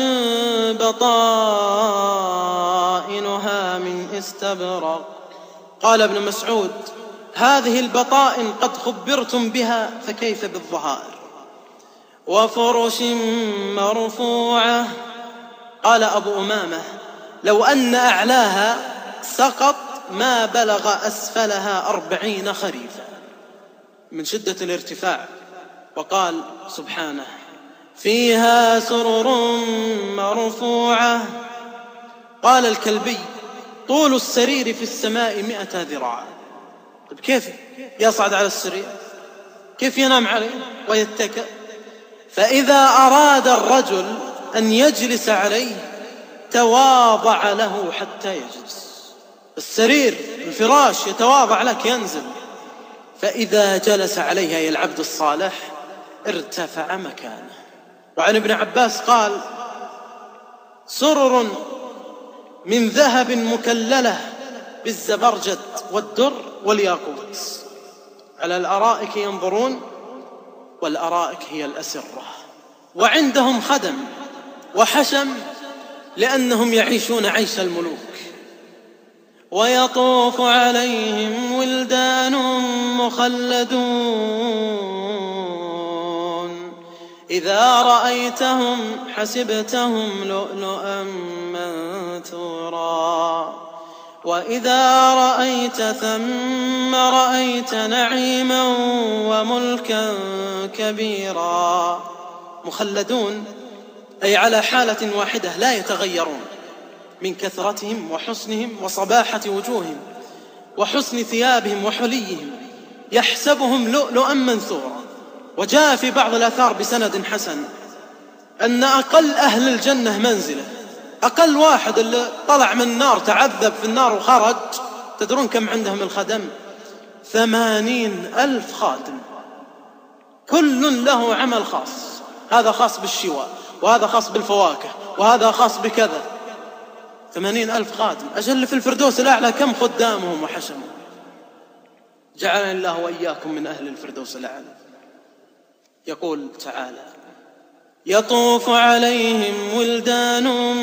بطائنها من استبرق. قال ابن مسعود: هذه البطائن قد خبرتم بها فكيف بالظهائر. وفرش مرفوعة. قال أبو أمامة: لو أن أعلاها سقط ما بلغ أسفلها أربعين خريفا من شدة الارتفاع. وقال سبحانه: فيها سرر مرفوعة. قال الكلبي: طول السرير في السماء مئة ذراع. طيب كيف يصعد على السرير؟ كيف ينام عليه ويتكئ؟ فإذا أراد الرجل أن يجلس عليه تواضع له حتى يجلس. السرير الفراش يتواضع لك ينزل. فإذا جلس عليها يا العبد الصالح ارتفع مكانه. وعن ابن عباس قال: سرر من ذهب مكللة بالزبرجد والدر والياقوت على الأرائك ينظرون، والأرائك هي الأسرة. وعندهم خدم وحشم لأنهم يعيشون عيش الملوك. ويطوف عليهم ولدان مخلدون إذا رأيتهم حسبتهم لؤلؤا منثورا وإذا رأيت ثم رأيت نعيما وملكا كبيرا. مخلدون أي على حالة واحدة لا يتغيرون من كثرتهم وحسنهم وصباحة وجوههم وحسن ثيابهم وحليهم، يحسبهم لؤلؤا منثورا. وجاء في بعض الآثار بسند حسن أن أقل أهل الجنة منزلة، أقل واحد اللي طلع من النار تعذب في النار وخرج، تدرون كم عندهم الخدم؟ ثمانين ألف خادم، كل له عمل خاص. هذا خاص بالشواء، وهذا خاص بالفواكه، وهذا خاص بكذا. ثمانين ألف خادم. أجل في الفردوس الأعلى كم خدامهم وحشمهم. جعلنا الله وإياكم من أهل الفردوس الأعلى. يقول تعالى: يطوف عليهم ولدان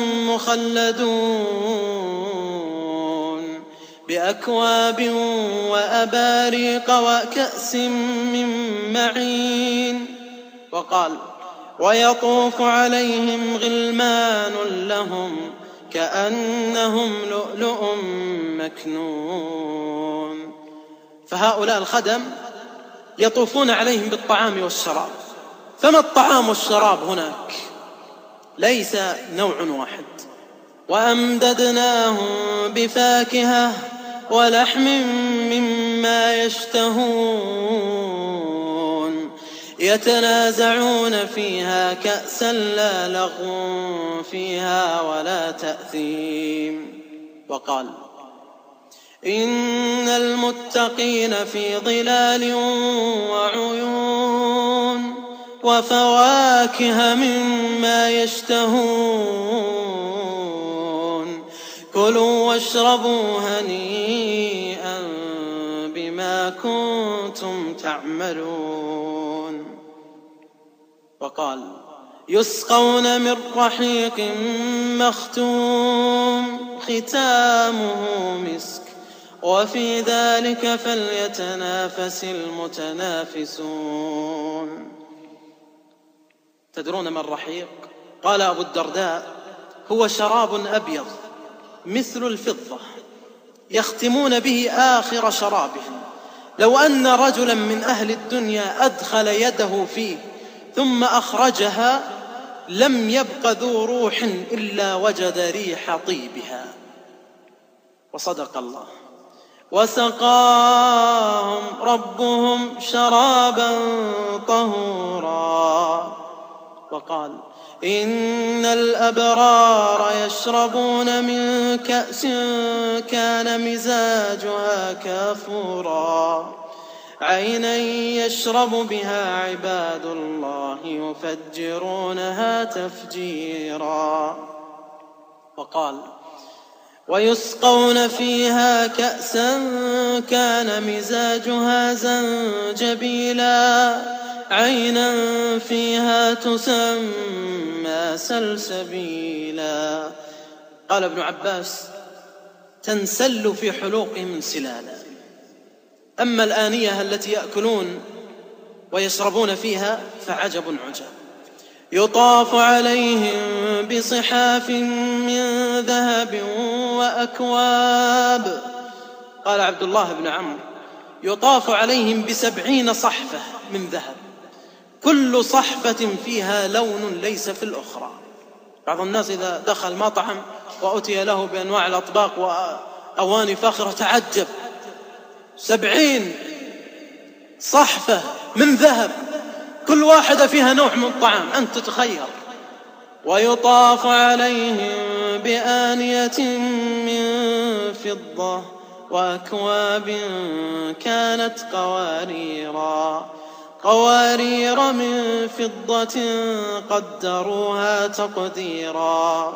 مخلدون بأكواب وأباريق وكأس من معين. وقال: ويطوف عليهم غلمان لهم كأنهم لؤلؤ مكنون. فهؤلاء الخدم يطوفون عليهم بالطعام والشراب. فما الطعام والشراب هناك؟ ليس نوع واحد. وأمددناهم بفاكهة ولحم مما يشتهون يتنازعون فيها كأسا لا لغو فيها ولا تأثيم. وقال: إن المتقين في ظلال وعيون وفواكه مما يشتهون كلوا واشربوا هنيئا بما كنتم تعملون. وقال: يسقون من رحيق مختوم ختامه مسك وفي ذلك فليتنافس المتنافسون. تدرون ما الرحيق؟ قال أبو الدرداء: هو شراب أبيض مثل الفضة يختمون به آخر شرابهم، لو أن رجلا من أهل الدنيا أدخل يده فيه ثم أخرجها لم يبق ذو روح إلا وجد ريح طيبها. وصدق الله. وسقاهم ربهم شرابا طهورا. وقال: إن الأبرار يشربون من كأس كان مزاجها كافورا عينا يشرب بها عباد الله يفجرونها تفجيرا. وقال: ويسقون فيها كأسا كان مزاجها زنجبيلا عينا فيها تسمى سلسبيلا. قال ابن عباس: تنسل في حلوقهم سلالا. أما الآنية التي يأكلون ويشربون فيها فعجب عجب. يطاف عليهم بصحاف من ذهب وأكواب. قال عبد الله بن عمرو: يطاف عليهم بسبعين صحفة من ذهب، كل صحفة فيها لون ليس في الأخرى. بعض الناس إذا دخل مطعم وأتي له بأنواع الأطباق وأواني فاخرة تعجب، سبعين صحفة من ذهب كل واحدة فيها نوع من الطعام، أنت تتخيل. ويطاف عليهم بآنية من فضة وأكواب كانت قواريرا قوارير من فضة قدروها تقديرا.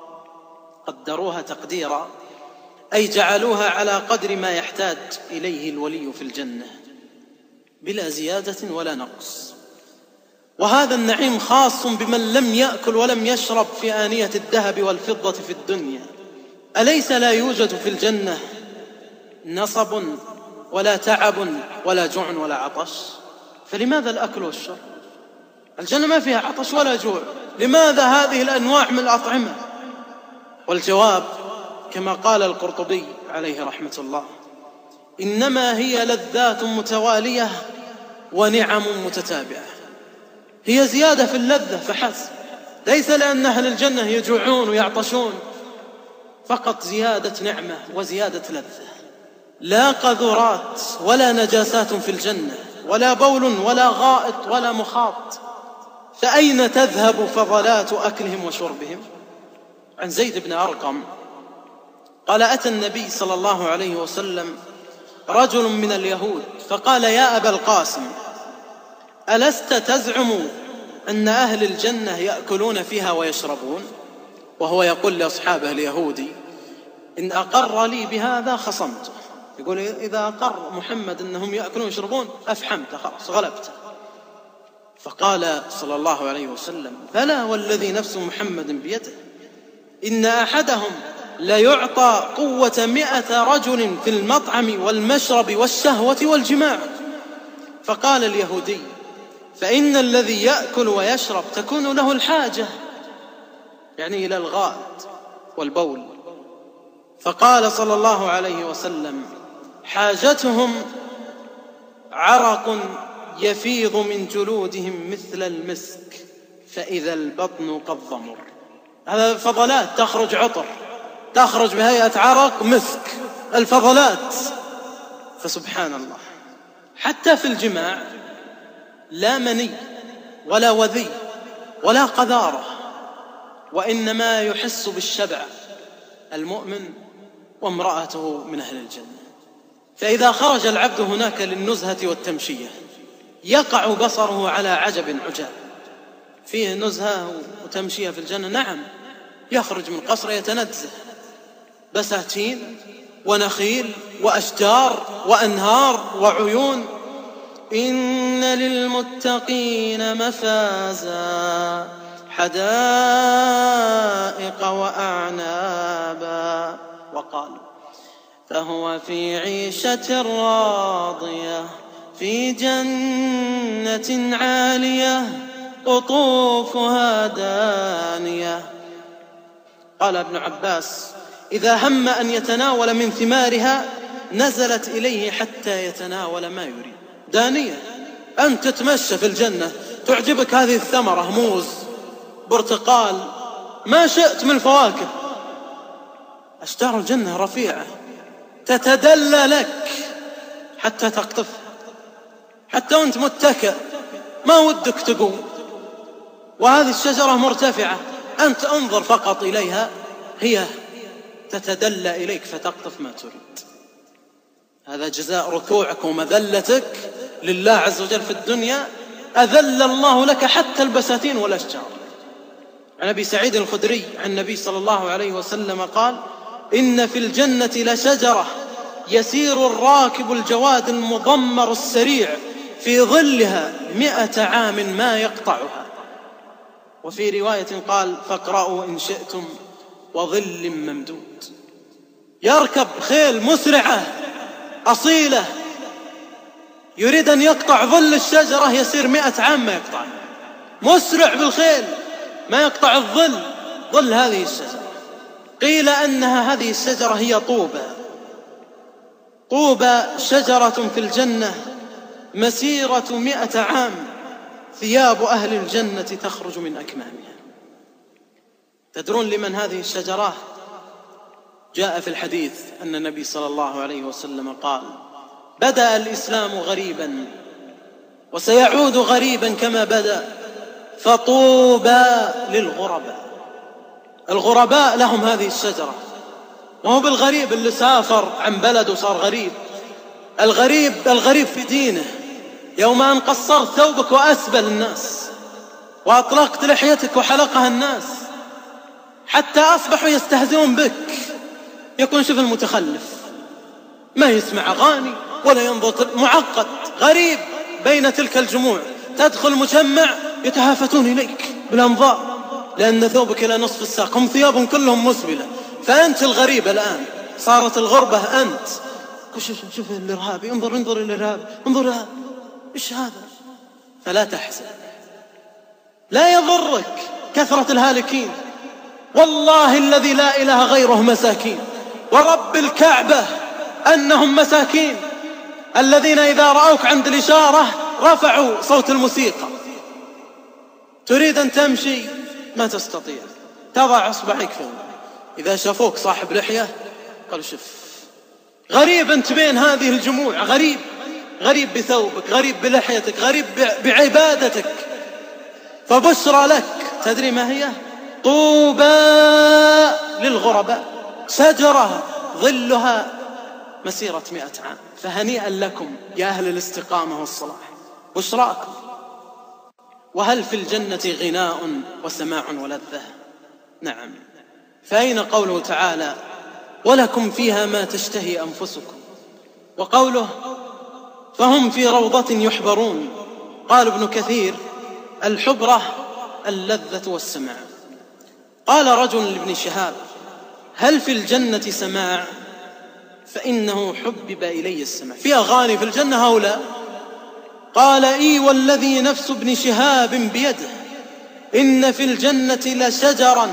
قدروها تقديرا أي جعلوها على قدر ما يحتاج إليه الولي في الجنة بلا زيادة ولا نقص. وهذا النعيم خاص بمن لم يأكل ولم يشرب في آنية الذهب والفضة في الدنيا. أليس لا يوجد في الجنة نصب ولا تعب ولا جوع ولا عطش؟ فلماذا الأكل والشرب؟ الجنة ما فيها عطش ولا جوع، لماذا هذه الأنواع من الأطعمة؟ والجواب كما قال القرطبي عليه رحمة الله: إنما هي لذات متوالية ونعم متتابعة. هي زيادة في اللذة فحسب، ليس لأن أهل الجنة يجوعون ويعطشون، فقط زيادة نعمة وزيادة لذة. لا قذورات ولا نجاسات في الجنة، ولا بول ولا غائط ولا مخاط. فأين تذهب فضلات أكلهم وشربهم؟ عن زيد بن أرقم قال: أتى النبي صلى الله عليه وسلم رجل من اليهود فقال: يا أبا القاسم، ألست تزعم أن أهل الجنة يأكلون فيها ويشربون؟ وهو يقول لأصحابه اليهودي: إن أقر لي بهذا خصمته. يقول إذا أقر محمد أنهم يأكلون ويشربون أفحمته، خلاص غلبته. فقال صلى الله عليه وسلم: فلا والذي نفس محمد بيده، إن أحدهم ليعطى قوة مئة رجل في المطعم والمشرب والشهوة والجماع. فقال اليهودي: فإن الذي يأكل ويشرب تكون له الحاجة، يعني إلى الغائط والبول. فقال صلى الله عليه وسلم: حاجتهم عرق يفيض من جلودهم مثل المسك فإذا البطن قد ضمر. هذا فضلات تخرج عطر، تخرج بهيئة عرق مسك، الفضلات. فسبحان الله، حتى في الجماع لا مني ولا وذي ولا قذارة، وإنما يحس بالشبع المؤمن وامرأته من أهل الجنة. فإذا خرج العبد هناك للنزهة والتمشية يقع بصره على عجب عجاب. فيه نزهة وتمشية في الجنة، نعم، يخرج من قصر يتنزه، بساتين ونخيل وأشجار وأنهار وعيون. إن للمتقين مفازا حدائق وأعنابا. وقال: فهو في عيشة راضية في جنة عالية قطوفها دانية. قال ابن عباس: إذا هم أن يتناول من ثمارها نزلت إليه حتى يتناول ما يريد. دانية، أنت تتمشى في الجنة تعجبك هذه الثمرة، موز، برتقال، ما شئت من الفواكه، أشجار الجنة رفيعة تتدلى لك حتى تقطفها، حتى وانت متكئ ما ودك تقوم، وهذه الشجرة مرتفعة أنت انظر فقط إليها، هي تتدلى إليك فتقطف ما تريد. هذا جزاء ركوعك ومذلتك لله عز وجل في الدنيا، أذل الله لك حتى البساتين والأشجار. عن أبي سعيد الخدري عن النبي صلى الله عليه وسلم قال: إن في الجنة لشجرة يسير الراكب الجواد المضمر السريع في ظلها مئة عام ما يقطعها. وفي رواية قال: فاقرأوا إن شئتم وظل ممدود. يركب خيل مسرعة أصيلة يريد أن يقطع ظل الشجرة يسير مئة عام ما يقطع، مسرع بالخيل ما يقطع الظل، ظل هذه الشجرة. قيل أنها هذه الشجرة هي طوبى. طوبى شجرة في الجنة مسيرة مئة عام، ثياب أهل الجنة تخرج من أكمامها. تدرون لمن هذه الشجرة؟ جاء في الحديث أن النبي صلى الله عليه وسلم قال: بدأ الإسلام غريبا وسيعود غريبا كما بدأ، فطوبى للغرباء. الغرباء لهم هذه الشجرة، وهو بالغريب اللي سافر عن بلد وصار غريب. الغريب الغريب في دينه. يوم أن قصرت ثوبك وأسبل الناس وأطلقت لحيتك وحلقها الناس حتى أصبحوا يستهزئون بك، يكون شوف المتخلف ما يسمع أغاني ولا ينظر، معقد غريب بين تلك الجموع. تدخل مجمع يتهافتون إليك بالأنظار لأن ثوبك إلى نصف الساق، هم ثيابهم كلهم مسبلة، فأنت الغريب الآن، صارت الغربة أنت. شوف شوف الإرهابي، انظر انظر الإرهابي، انظر هذا إيش هذا. فلا تحزن، لا يضرك كثرة الهالكين، والله الذي لا إله غيره مساكين، ورب الكعبة أنهم مساكين الذين إذا رأوك عند الإشارة رفعوا صوت الموسيقى. تريد أن تمشي ما تستطيع، تضع أصبعك فوق، إذا شافوك صاحب لحية قالوا شف. غريب أنت بين هذه الجموع، غريب غريب بثوبك، غريب بلحيتك، غريب بعبادتك. فبشرى لك، تدري ما هي؟ طوبى للغرباء، شجرة ظلها مسيرة مئة عام. فهنيئا لكم يا أهل الاستقامة والصلاح، بشراكم. وهل في الجنة غناء وسماع ولذة؟ نعم. فأين قوله تعالى: ولكم فيها ما تشتهي أنفسكم؟ وقوله: فهم في روضة يحبرون. قال ابن كثير: الحبرة اللذة والسماع. قال رجل لابن شهاب: هل في الجنة سماع؟ فإنه حبب إلي السماع. في أغاني في الجنة هؤلاء؟ قال: إي والذي نفس ابن شهاب بيده إن في الجنة لشجرا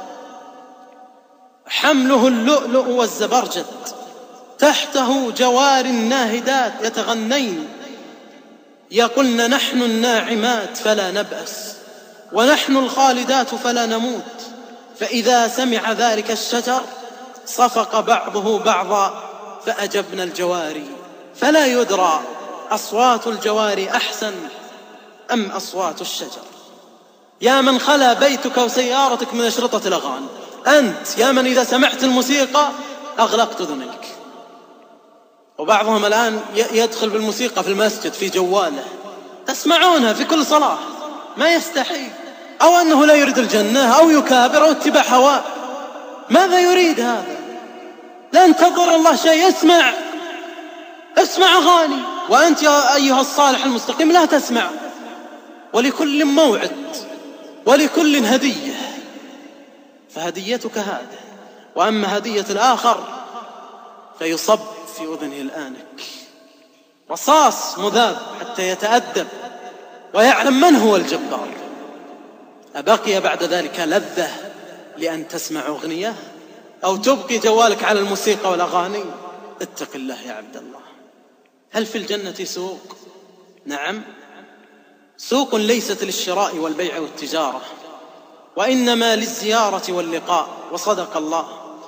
حمله اللؤلؤ والزبرجد تحته جوار ناهدات يتغنين يقولن: نحن الناعمات فلا نبأس ونحن الخالدات فلا نموت. فإذا سمع ذلك الشجر صفق بعضه بعضا فأجبنا الجواري، فلا يدرى أصوات الجواري أحسن أم أصوات الشجر. يا من خلا بيتك وسيارتك من أشرطة الأغاني، أنت يا من إذا سمعت الموسيقى أغلقت أذنيك. وبعضهم الآن يدخل بالموسيقى في المسجد في جواله، تسمعونها في كل صلاة، ما يستحي، أو أنه لا يريد الجنة أو يكابر أو اتباع هواه. ماذا يريد هذا؟ لن تضر الله شيء. اسمع اسمع أغاني، وأنت يا أيها الصالح المستقيم لا تسمع. ولكل موعد ولكل هدية، فهديتك هذه، وأما هدية الآخر فيصب في أذنه الآنك رصاص مذاب حتى يتأدب ويعلم من هو الجبار. أبقي بعد ذلك لذة لأن تسمع أغنية أو تبقي جوالك على الموسيقى والأغاني؟ اتق الله يا عبد الله. هل في الجنة سوق؟ نعم، سوق ليست للشراء والبيع والتجارة، وإنما للزيارة واللقاء. وصدق الله: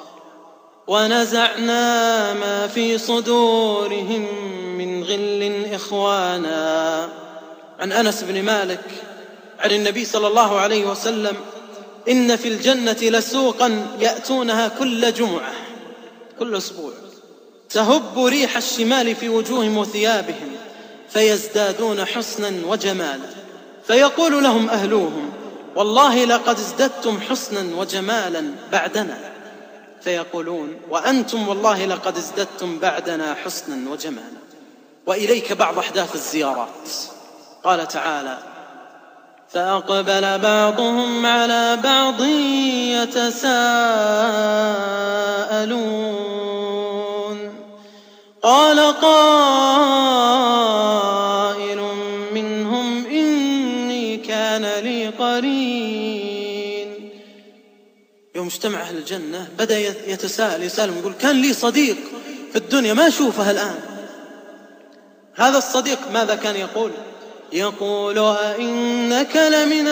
ونزعنا ما في صدورهم من غل إخوانا. عن أنس بن مالك عن النبي صلى الله عليه وسلم: إن في الجنة لسوقا يأتونها كل جمعة، كل أسبوع، تهب ريح الشمال في وجوههم وثيابهم فيزدادون حسنا وجمالا، فيقول لهم أهلوهم: والله لقد ازددتم حسنا وجمالا بعدنا. فيقولون: وأنتم والله لقد ازددتم بعدنا حسنا وجمالا. وإليك بعض أحداث الزيارات. قال تعالى: فأقبل بعضهم على بعض يتساءلون قال قائل منهم إني كان لي قرين. يوم اجتمع أهل الجنة بدأ يتساءل يسألهم يقول: كان لي صديق في الدنيا ما أشوفه الآن. هذا الصديق ماذا كان يقول؟ يقول: أئنك لمن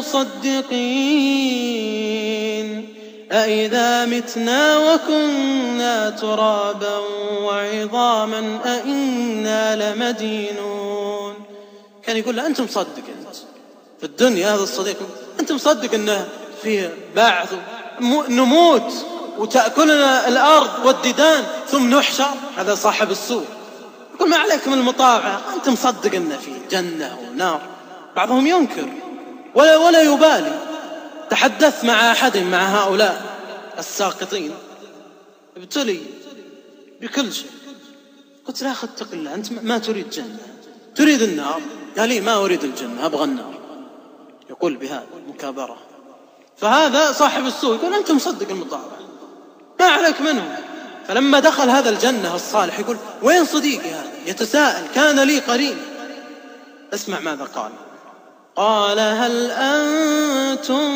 المصدقين أئذا متنا وكنا ترابا وعظاما أئنا لمدينون. كان يقول له: أنت مصدق أنت في الدنيا؟ هذا الصديق أنت مصدق أنه فيه بعث نموت وتأكلنا الأرض والديدان ثم نحشر؟ هذا صاحب السوء يقول: ما عليك من المطاوعة، أنت مصدق أن في جنة ونار. بعضهم ينكر ولا, ولا يبالي. تحدث مع أحد مع هؤلاء الساقطين، ابتلي بكل شيء. قلت له: أخي اتق الله، أنت ما تريد جنة تريد النار؟ قال لي: ما أريد الجنة أبغى النار. يقول بهذا مكابرة. فهذا صاحب السوء يقول: أنت مصدق المطاوعة، ما عليك منه. فلما دخل هذا الجنة الصالح يقول: وين صديقي هذا؟ يتساءل: كان لي قرين. اسمع ماذا قال. قال: هل أنتم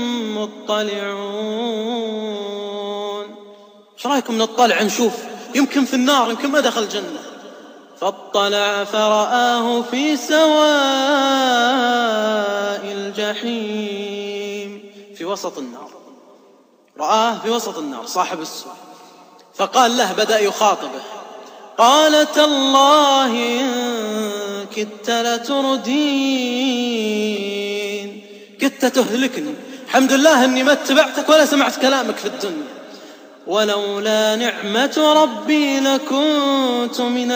مطلعون؟ ايش رايكم نطلع نشوف، يمكن في النار، يمكن ما دخل الجنة. فاطلع فرآه في سواء الجحيم، في وسط النار، رآه في وسط النار صاحب السوء. فقال له، بدأ يخاطبه: قال: تالله إن كدت لتردين، كدت تهلكني، الحمد لله أني ما اتبعتك ولا سمعت كلامك في الدنيا، ولولا نعمة ربي لكنت من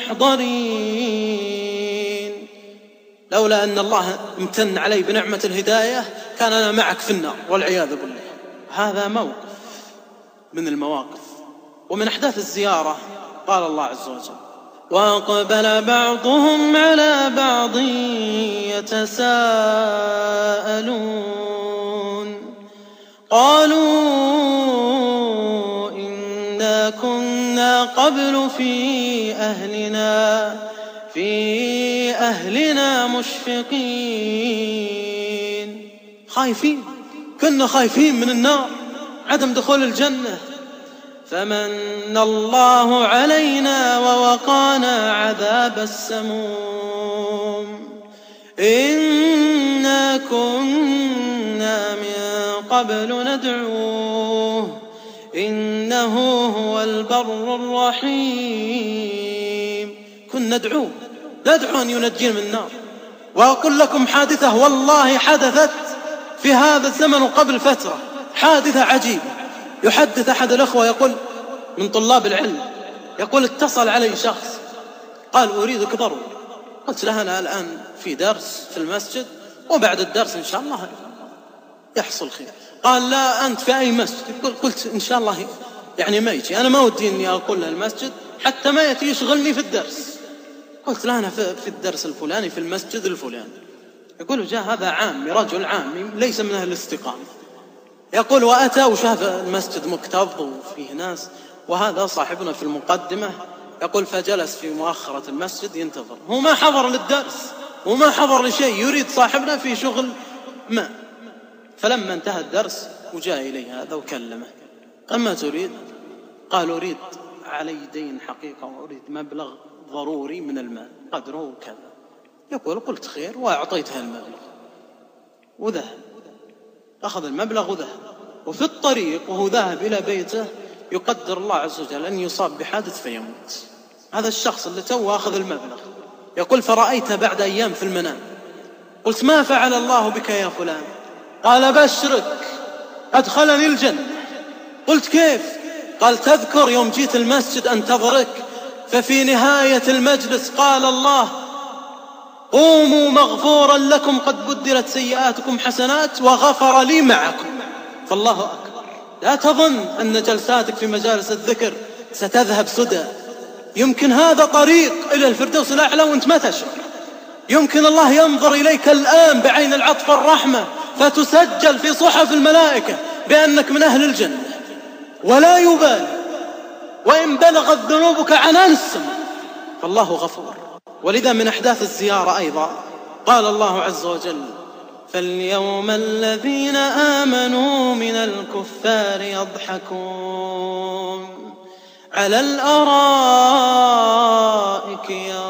المحضرين. لولا أن الله امتن علي بنعمة الهداية كان أنا معك في النار والعياذ بالله. هذا موقف من المواقف. ومن أحداث الزيارة قال الله عز وجل: وأقبل بعضهم على بعض يتساءلون قالوا إنا كنا قبل في أهلنا في أهلنا مشفقين. خايفين، كنا خايفين من النار، عدم دخول الجنة. فمن الله علينا ووقانا عذاب السموم إنا كنا من قبل ندعوه إنه هو البر الرحيم. كنا ندعوه، ندعو أن ينجينا من النار. وأقول لكم حادثة والله حدثت في هذا الزمن قبل فترة، حادثة عجيبة. يحدث أحد الأخوة يقول من طلاب العلم، يقول: اتصل علي شخص قال: أريدك ضروري. قلت له: أنا الآن في درس في المسجد وبعد الدرس إن شاء الله يحصل خير. قال: لا، أنت في أي مسجد؟ قلت: إن شاء الله يعني ما يجي، أنا ما ودي أني أقول له المسجد حتى ما يأتي يشغلني في الدرس. قلت له: أنا في الدرس الفلاني في المسجد الفلاني. يقول: جاء هذا عامي، رجل عامي ليس من أهل الاستقامة. يقول: وأتى وشاف المسجد مكتظ وفيه ناس وهذا صاحبنا في المقدمة يقول فجلس في مؤخرة المسجد ينتظر، هو ما حضر للدرس وما حضر لشيء، يريد صاحبنا في شغل ما. فلما انتهى الدرس وجاء إليه هذا وكلمه، قال ما تريد؟ قال أريد علي دين حقيقة وأريد مبلغ ضروري من المال قدره كذا. يقول قلت خير وأعطيتها المبلغ وذهب، أخذ المبلغ وذهب. وفي الطريق وهو ذاهب إلى بيته يقدر الله عز وجل أن يصاب بحادث فيموت هذا الشخص اللي توه أخذ المبلغ. يقول فرأيته بعد أيام في المنام، قلت ما فعل الله بك يا فلان؟ قال بشرك أدخلني الجنة. قلت كيف؟ قال تذكر يوم جيت المسجد أنتظرك ففي نهاية المجلس قال الله قوموا مغفورا لكم قد بدلت سيئاتكم حسنات وغفر لي معكم. فالله أكبر. لا تظن أن جلساتك في مجالس الذكر ستذهب سدى، يمكن هذا طريق إلى الفردوس الأعلى وانت ما تشعر. يمكن الله ينظر إليك الآن بعين العطف والرحمة فتسجل في صحف الملائكة بأنك من أهل الجنة ولا يبالي وإن بلغت ذنوبك عنان السماء، فالله غفور. ولذا من أحداث الزيارة أيضا قال الله عز وجل فاليوم الذين آمنوا من الكفار يضحكون على الأرائك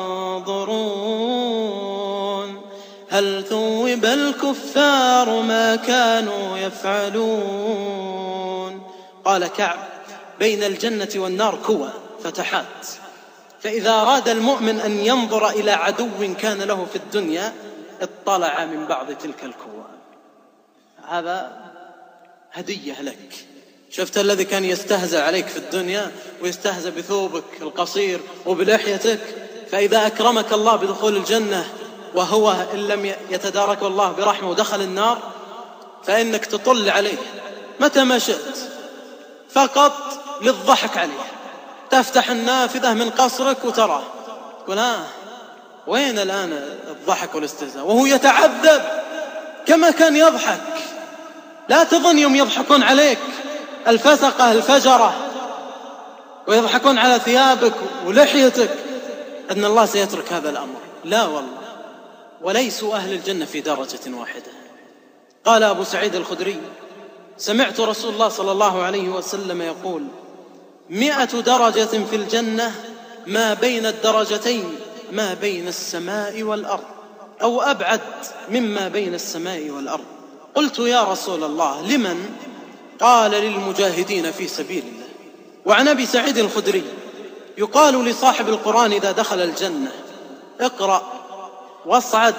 ينظرون هل ثوب الكفار ما كانوا يفعلون. قال كعب بين الجنة والنار كوى فتحات، فإذا أراد المؤمن أن ينظر إلى عدو كان له في الدنيا اطلع من بعض تلك الكوى. هذا هدية لك. شفت الذي كان يستهزأ عليك في الدنيا ويستهزأ بثوبك القصير وبلحيتك، فإذا أكرمك الله بدخول الجنة وهو إن لم يتدارك الله برحمة ودخل النار فإنك تطل عليه متى ما شئت فقط للضحك عليه. تفتح النافذة من قصرك وتراه تقول ها وين الآن الضحك والاستهزاء وهو يتعذب كما كان يضحك. لا تظن يوم يضحكون عليك الفسقة الفجرة ويضحكون على ثيابك ولحيتك أن الله سيترك هذا الأمر، لا والله. وليسوا أهل الجنة في درجة واحدة. قال أبو سعيد الخدري سمعت رسول الله صلى الله عليه وسلم يقول مئة درجة في الجنة ما بين الدرجتين ما بين السماء والأرض أو أبعد مما بين السماء والأرض. قلت يا رسول الله لمن؟ قال للمجاهدين في سبيل الله. وعن أبي سعيد الخدري يقال لصاحب القرآن إذا دخل الجنة اقرأ واصعد،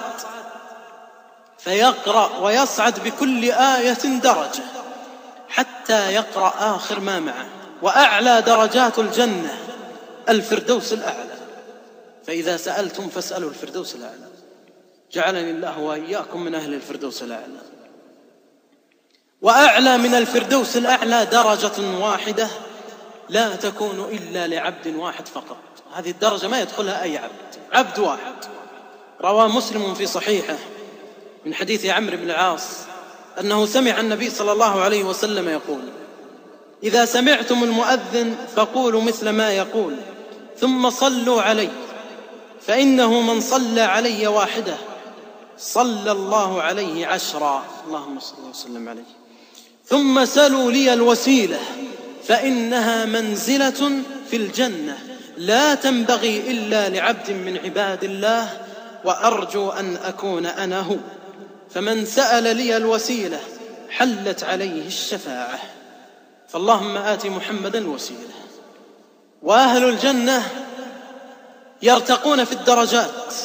فيقرأ ويصعد بكل آية درجة حتى يقرأ آخر ما معه. وأعلى درجات الجنة الفردوس الأعلى، فإذا سألتم فاسألوا الفردوس الأعلى. جعلني الله وإياكم من أهل الفردوس الأعلى. وأعلى من الفردوس الأعلى درجة واحدة لا تكون إلا لعبد واحد فقط. هذه الدرجة ما يدخلها أي عبد، عبد واحد. روى مسلم في صحيحه من حديث عمرو بن العاص أنه سمع النبي صلى الله عليه وسلم يقول إذا سمعتم المؤذن فقولوا مثل ما يقول ثم صلوا علي فإنه من صلى علي واحدة صلى الله عليه عشرا اللهم صل وسلم عليه. ثم سلوا لي الوسيلة فإنها منزلة في الجنة لا تنبغي إلا لعبد من عباد الله وأرجو أن أكون أنا هو. فمن سأل لي الوسيلة حلت عليه الشفاعة. فاللهم آت محمدا الوسيلة. وأهل الجنة يرتقون في الدرجات،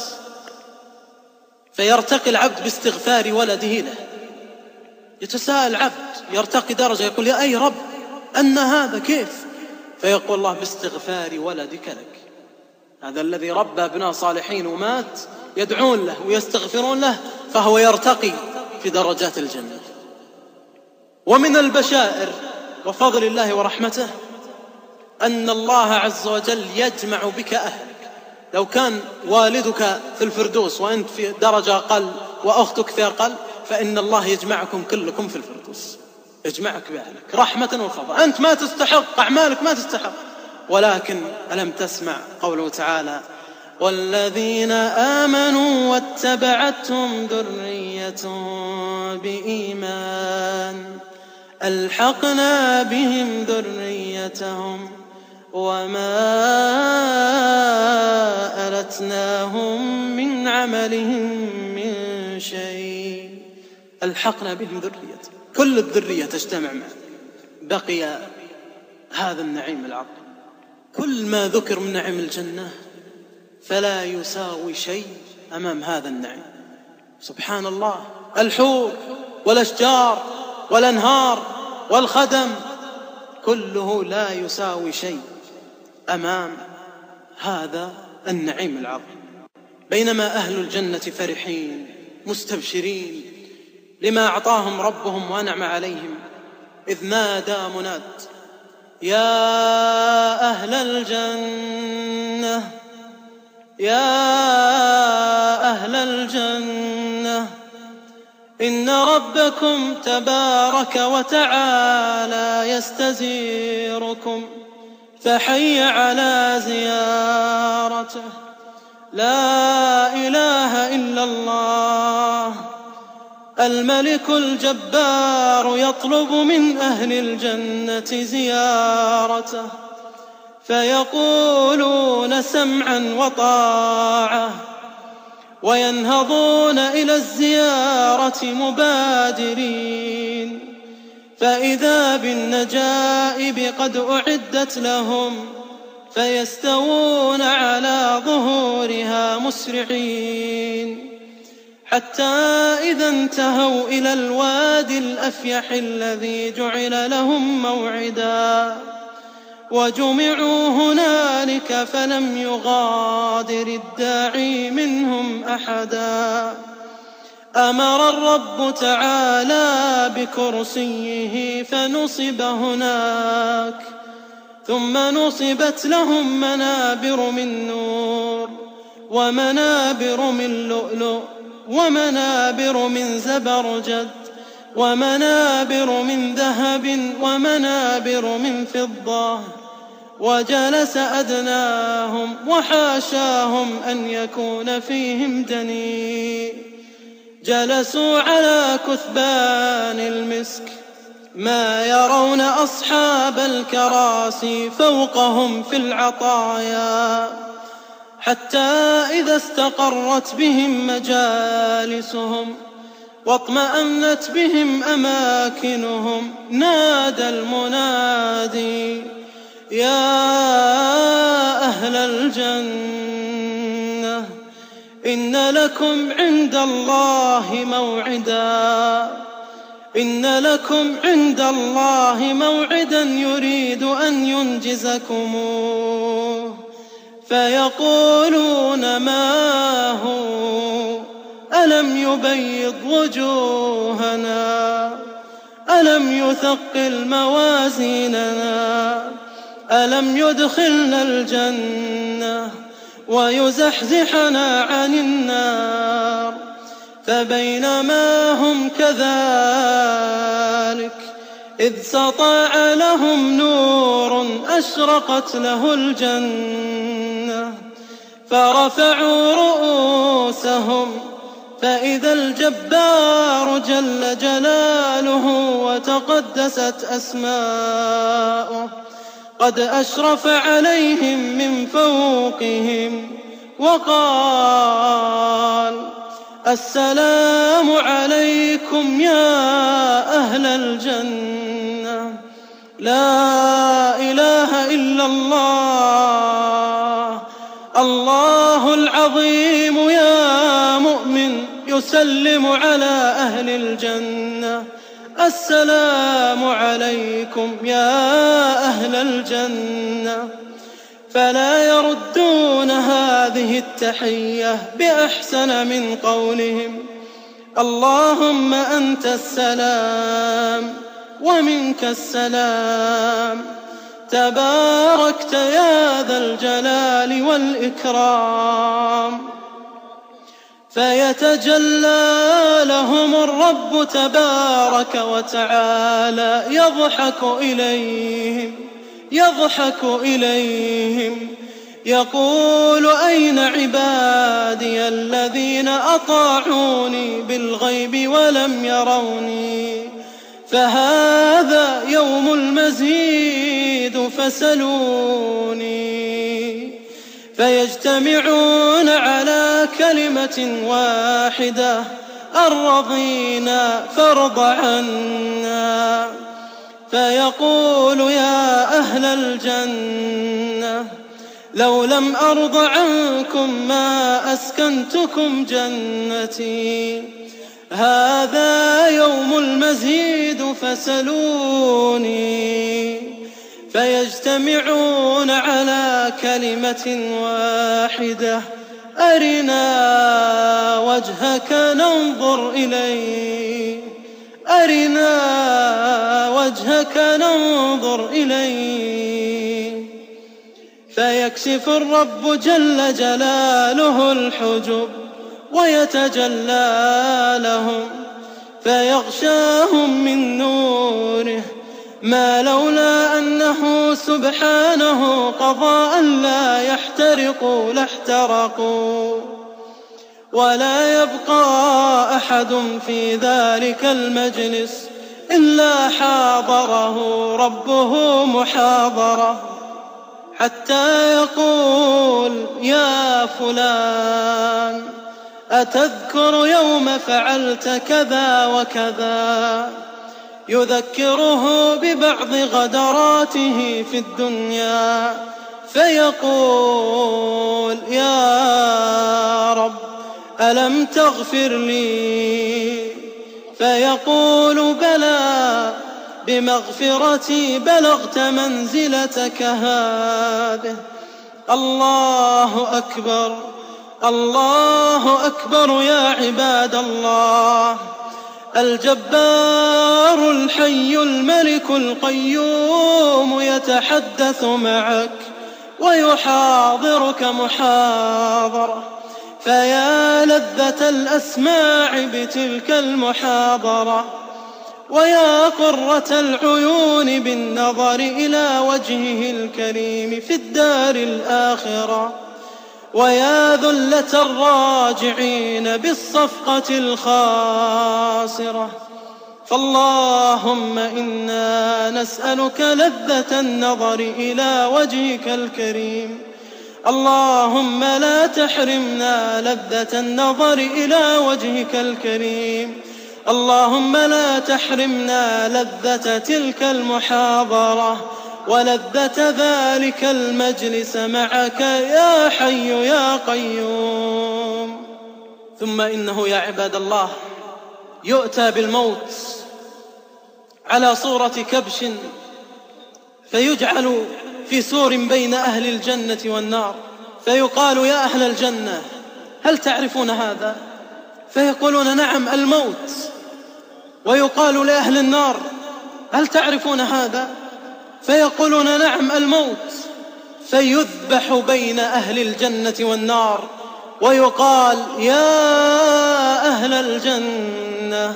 فيرتقي العبد باستغفار ولده له. يتساءل عبد يرتقي درجة يقول يا أي رب أن هذا كيف؟ فيقول الله باستغفار ولدك لك. هذا الذي ربى ابناء صالحين ومات يدعون له ويستغفرون له فهو يرتقي في درجات الجنة. ومن البشائر وفضل الله ورحمته أن الله عز وجل يجمع بك أهلك. لو كان والدك في الفردوس وأنت في درجة أقل وأختك في أقل فإن الله يجمعكم كلكم في الفردوس. يجمعك بأهلك رحمة وفضل. أنت ما تستحق، أعمالك ما تستحق، ولكن ألم تسمع قوله تعالى: والذين آمنوا واتبعتهم ذريتهم بإيمان ألحقنا بهم ذريتهم وما ألتناهم من عملهم من شيء. ألحقنا بهم ذريتهم، كل الذرية تجتمع معه. بقي هذا النعيم العظيم. كل ما ذكر من نعيم الجنة فلا يساوي شيء أمام هذا النعيم. سبحان الله، الحور والأشجار والأنهار والخدم كله لا يساوي شيء أمام هذا النعيم العظيم. بينما أهل الجنة فرحين مستبشرين لما أعطاهم ربهم وأنعم عليهم، إذ نادى مناد: يا أهل الجنة يا أهل الجنة إن ربكم تبارك وتعالى يستزيركم فحي على زيارته. لا إله إلا الله الملك الجبار يطلب من أهل الجنة زيارته، فيقولون سمعا وطاعة وينهضون إلى الزيارة مبادرين، فإذا بالنجائب قد أعدت لهم فيستوون على ظهورها مسرعين، حتى إذا انتهوا إلى الوادي الأفيح الذي جعل لهم موعدا وجمعوا هنالك فلم يغادر الداعي منهم أحدا، أمر الرب تعالى بكرسيه فنصب هناك، ثم نصبت لهم منابر من نور ومنابر من لؤلؤ ومنابر من زبرجد ومنابر من ذهب ومنابر من فضة، وجلس أدناهم وحاشاهم أن يكون فيهم دنيء، جلسوا على كثبان المسك ما يرون أصحاب الكراسي فوقهم في العطايا، حتى إذا استقرت بهم مجالسهم واطمأنت بهم أماكنهم نادى المنادي: يا أهل الجنة إن لكم عند الله موعدا إن لكم عند الله موعدا يريد أن ينجزكموه. فيقولون ما هو ألم يبيض وجوهنا ألم يثقل موازيننا ألم يدخلنا الجنة ويزحزحنا عن النار. فبينما هم كذلك إذ سطع لهم نور أشرقت له الجنة، فرفعوا رؤوسهم فإذا الجبار جل جلاله وتقدست أسماؤه قد أشرف عليهم من فوقهم وقال: السلام عليكم يا أهل الجنة. لا إله إلا الله الله العظيم يا مؤمن يسلم على أهل الجنة: السلام عليكم يا أهل الجنة. فلا يردون هذه التحية بأحسن من قولهم: اللهم أنت السلام ومنك السلام، تباركت يا ذا الجلال والإكرام. فيتجلى لهم الرب تبارك وتعالى يضحك إليهم يضحك إليهم يقول أين عبادي الذين أطاعوني بالغيب ولم يروني فهذا يوم المزيد فسلوني فيجتمعون على كلمة واحدة الرضينا فارض عنا فيقول يا أهل الجنة لو لم أرض عنكم ما أسكنتكم جنتي هذا يوم المزيد فسلوني فيجتمعون على كلمة واحدة أرنا وجهك ننظر إليه أرنا وجهك ننظر إليه فيكشف الرب جل جلاله الحجب ويتجلى لهم فيغشاهم من نوره ما لولا أنه سبحانه قضى أن لا يحترقوا لاحترقوا ولا يبقى أحد في ذلك المجلس إلا حاضره ربه محاضرة حتى يقول يا فلان أتذكر يوم فعلت كذا وكذا يذكره ببعض غدراته في الدنيا فيقول يا رب ألم تغفر لي فيقول بلى بمغفرتي بلغت منزلتك هذه الله أكبر الله أكبر يا عباد الله الجبار الحي الملك القيوم يتحدث معك ويحاضرك محاضرة فيا لذة الأسماع بتلك المحاضرة ويا قرة العيون بالنظر إلى وجهه الكريم في الدار الآخرة ويا ذلة الراجعين بالصفقة الخاسرة فاللهم إنا نسألك لذة النظر إلى وجهك الكريم اللهم لا تحرمنا لذة النظر إلى وجهك الكريم اللهم لا تحرمنا لذة تلك المحاضرة ولذة ذلك المجلس معك يا حي يا قيوم. ثم إنه يا عباد الله يؤتى بالموت على صورة كبش فيجعل في سور بين أهل الجنة والنار فيقال يا أهل الجنة هل تعرفون هذا؟ فيقولون نعم الموت. ويقال لأهل النار هل تعرفون هذا؟ فيقولون نعم الموت. فيذبح بين أهل الجنة والنار ويقال يا أهل الجنة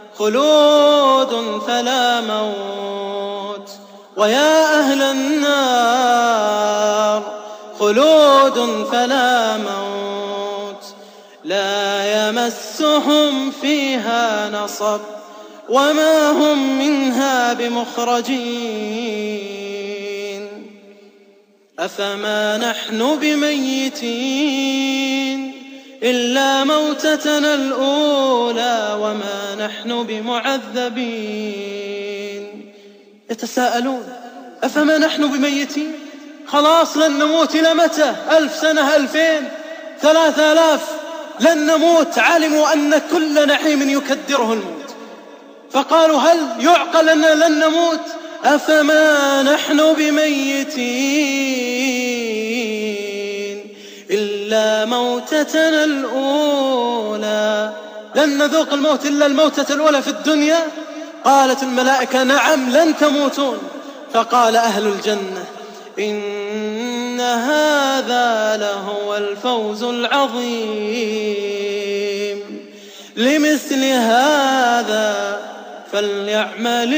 خلود فلا موت ويا أهل النار خلود فلا موت لا يمسهم فيها نصب وما هم منها بمخرجين أفما نحن بميتين إلا موتتنا الأولى وما نحن بمعذبين. يتساءلون أفما نحن بميتين خلاص لن نموت إلى متى؟ ألف سنة ألفين ثلاثة آلاف لن نموت. علموا أن كل نعيم يكدره الموت فقالوا هل يعقل أننا لن نموت؟ أفما نحن بميتين إلا موتتنا الأولى لن نذوق الموت إلا الموتة الأولى في الدنيا. قالت الملائكة نعم لن تموتون. فقال أهل الجنة إن هذا لهو الفوز العظيم. لمثل هذا فليعمل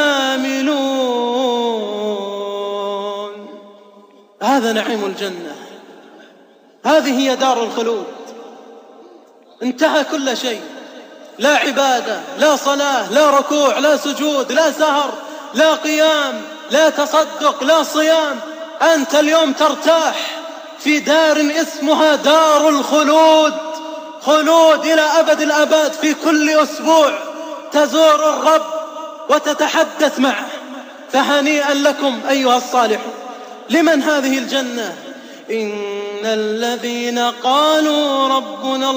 العاملون. هذا نعيم الجنة، هذه هي دار الخلود. انتهى كل شيء، لا عبادة، لا صلاة، لا ركوع، لا سجود، لا سهر، لا قيام، لا تصدق، لا صيام. أنت اليوم ترتاح في دار اسمها دار الخلود، خلود إلى أبد الأبد. في كل أسبوع تزور الرب وتتحدث معه، فهنيئا لكم أيها الصالحون. لمن هذه الجنة؟ إن الذين قالوا ربنا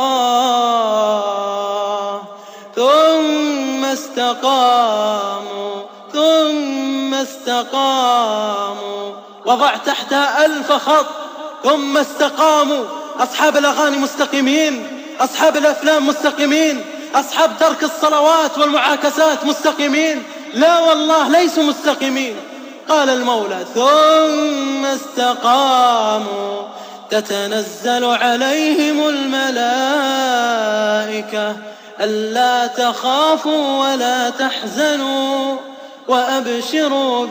الله ثم استقاموا ثم استقاموا وضع تحتها ألف خط، ثم استقاموا. أصحاب الأغاني مستقيمين، أصحاب الأفلام مستقيمين، أصحاب ترك الصلوات والمعاكسات مستقيمين؟ لا والله، ليسوا مستقيمين. قال المولى ثم استقاموا تتنزل عليهم الملائكة ألا تخافوا ولا تحزنوا وأبشروا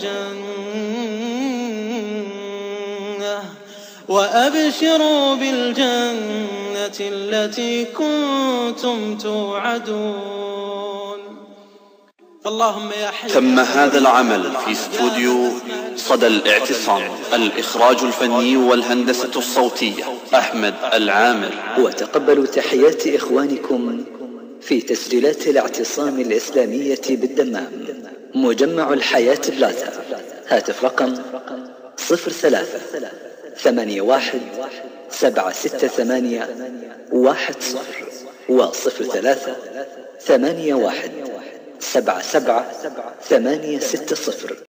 بالجنة وأبشروا بالجنة التي كنتم توعدون. اللهم يا حي. تم هذا العمل في استوديو صدى الاعتصام، الإخراج الفني والهندسة الصوتية أحمد العامر. وتقبلوا تحيات إخوانكم في تسجيلات الاعتصام الإسلامية بالدمام، مجمع الحياة بلازا. هاتف رقم صفر ثلاثة ثمانية واحد سبعة ستة ثمانية واحد صفر وصفر ثلاثة ثمانية واحد سبعة سبعة ثمانية ستة صفر.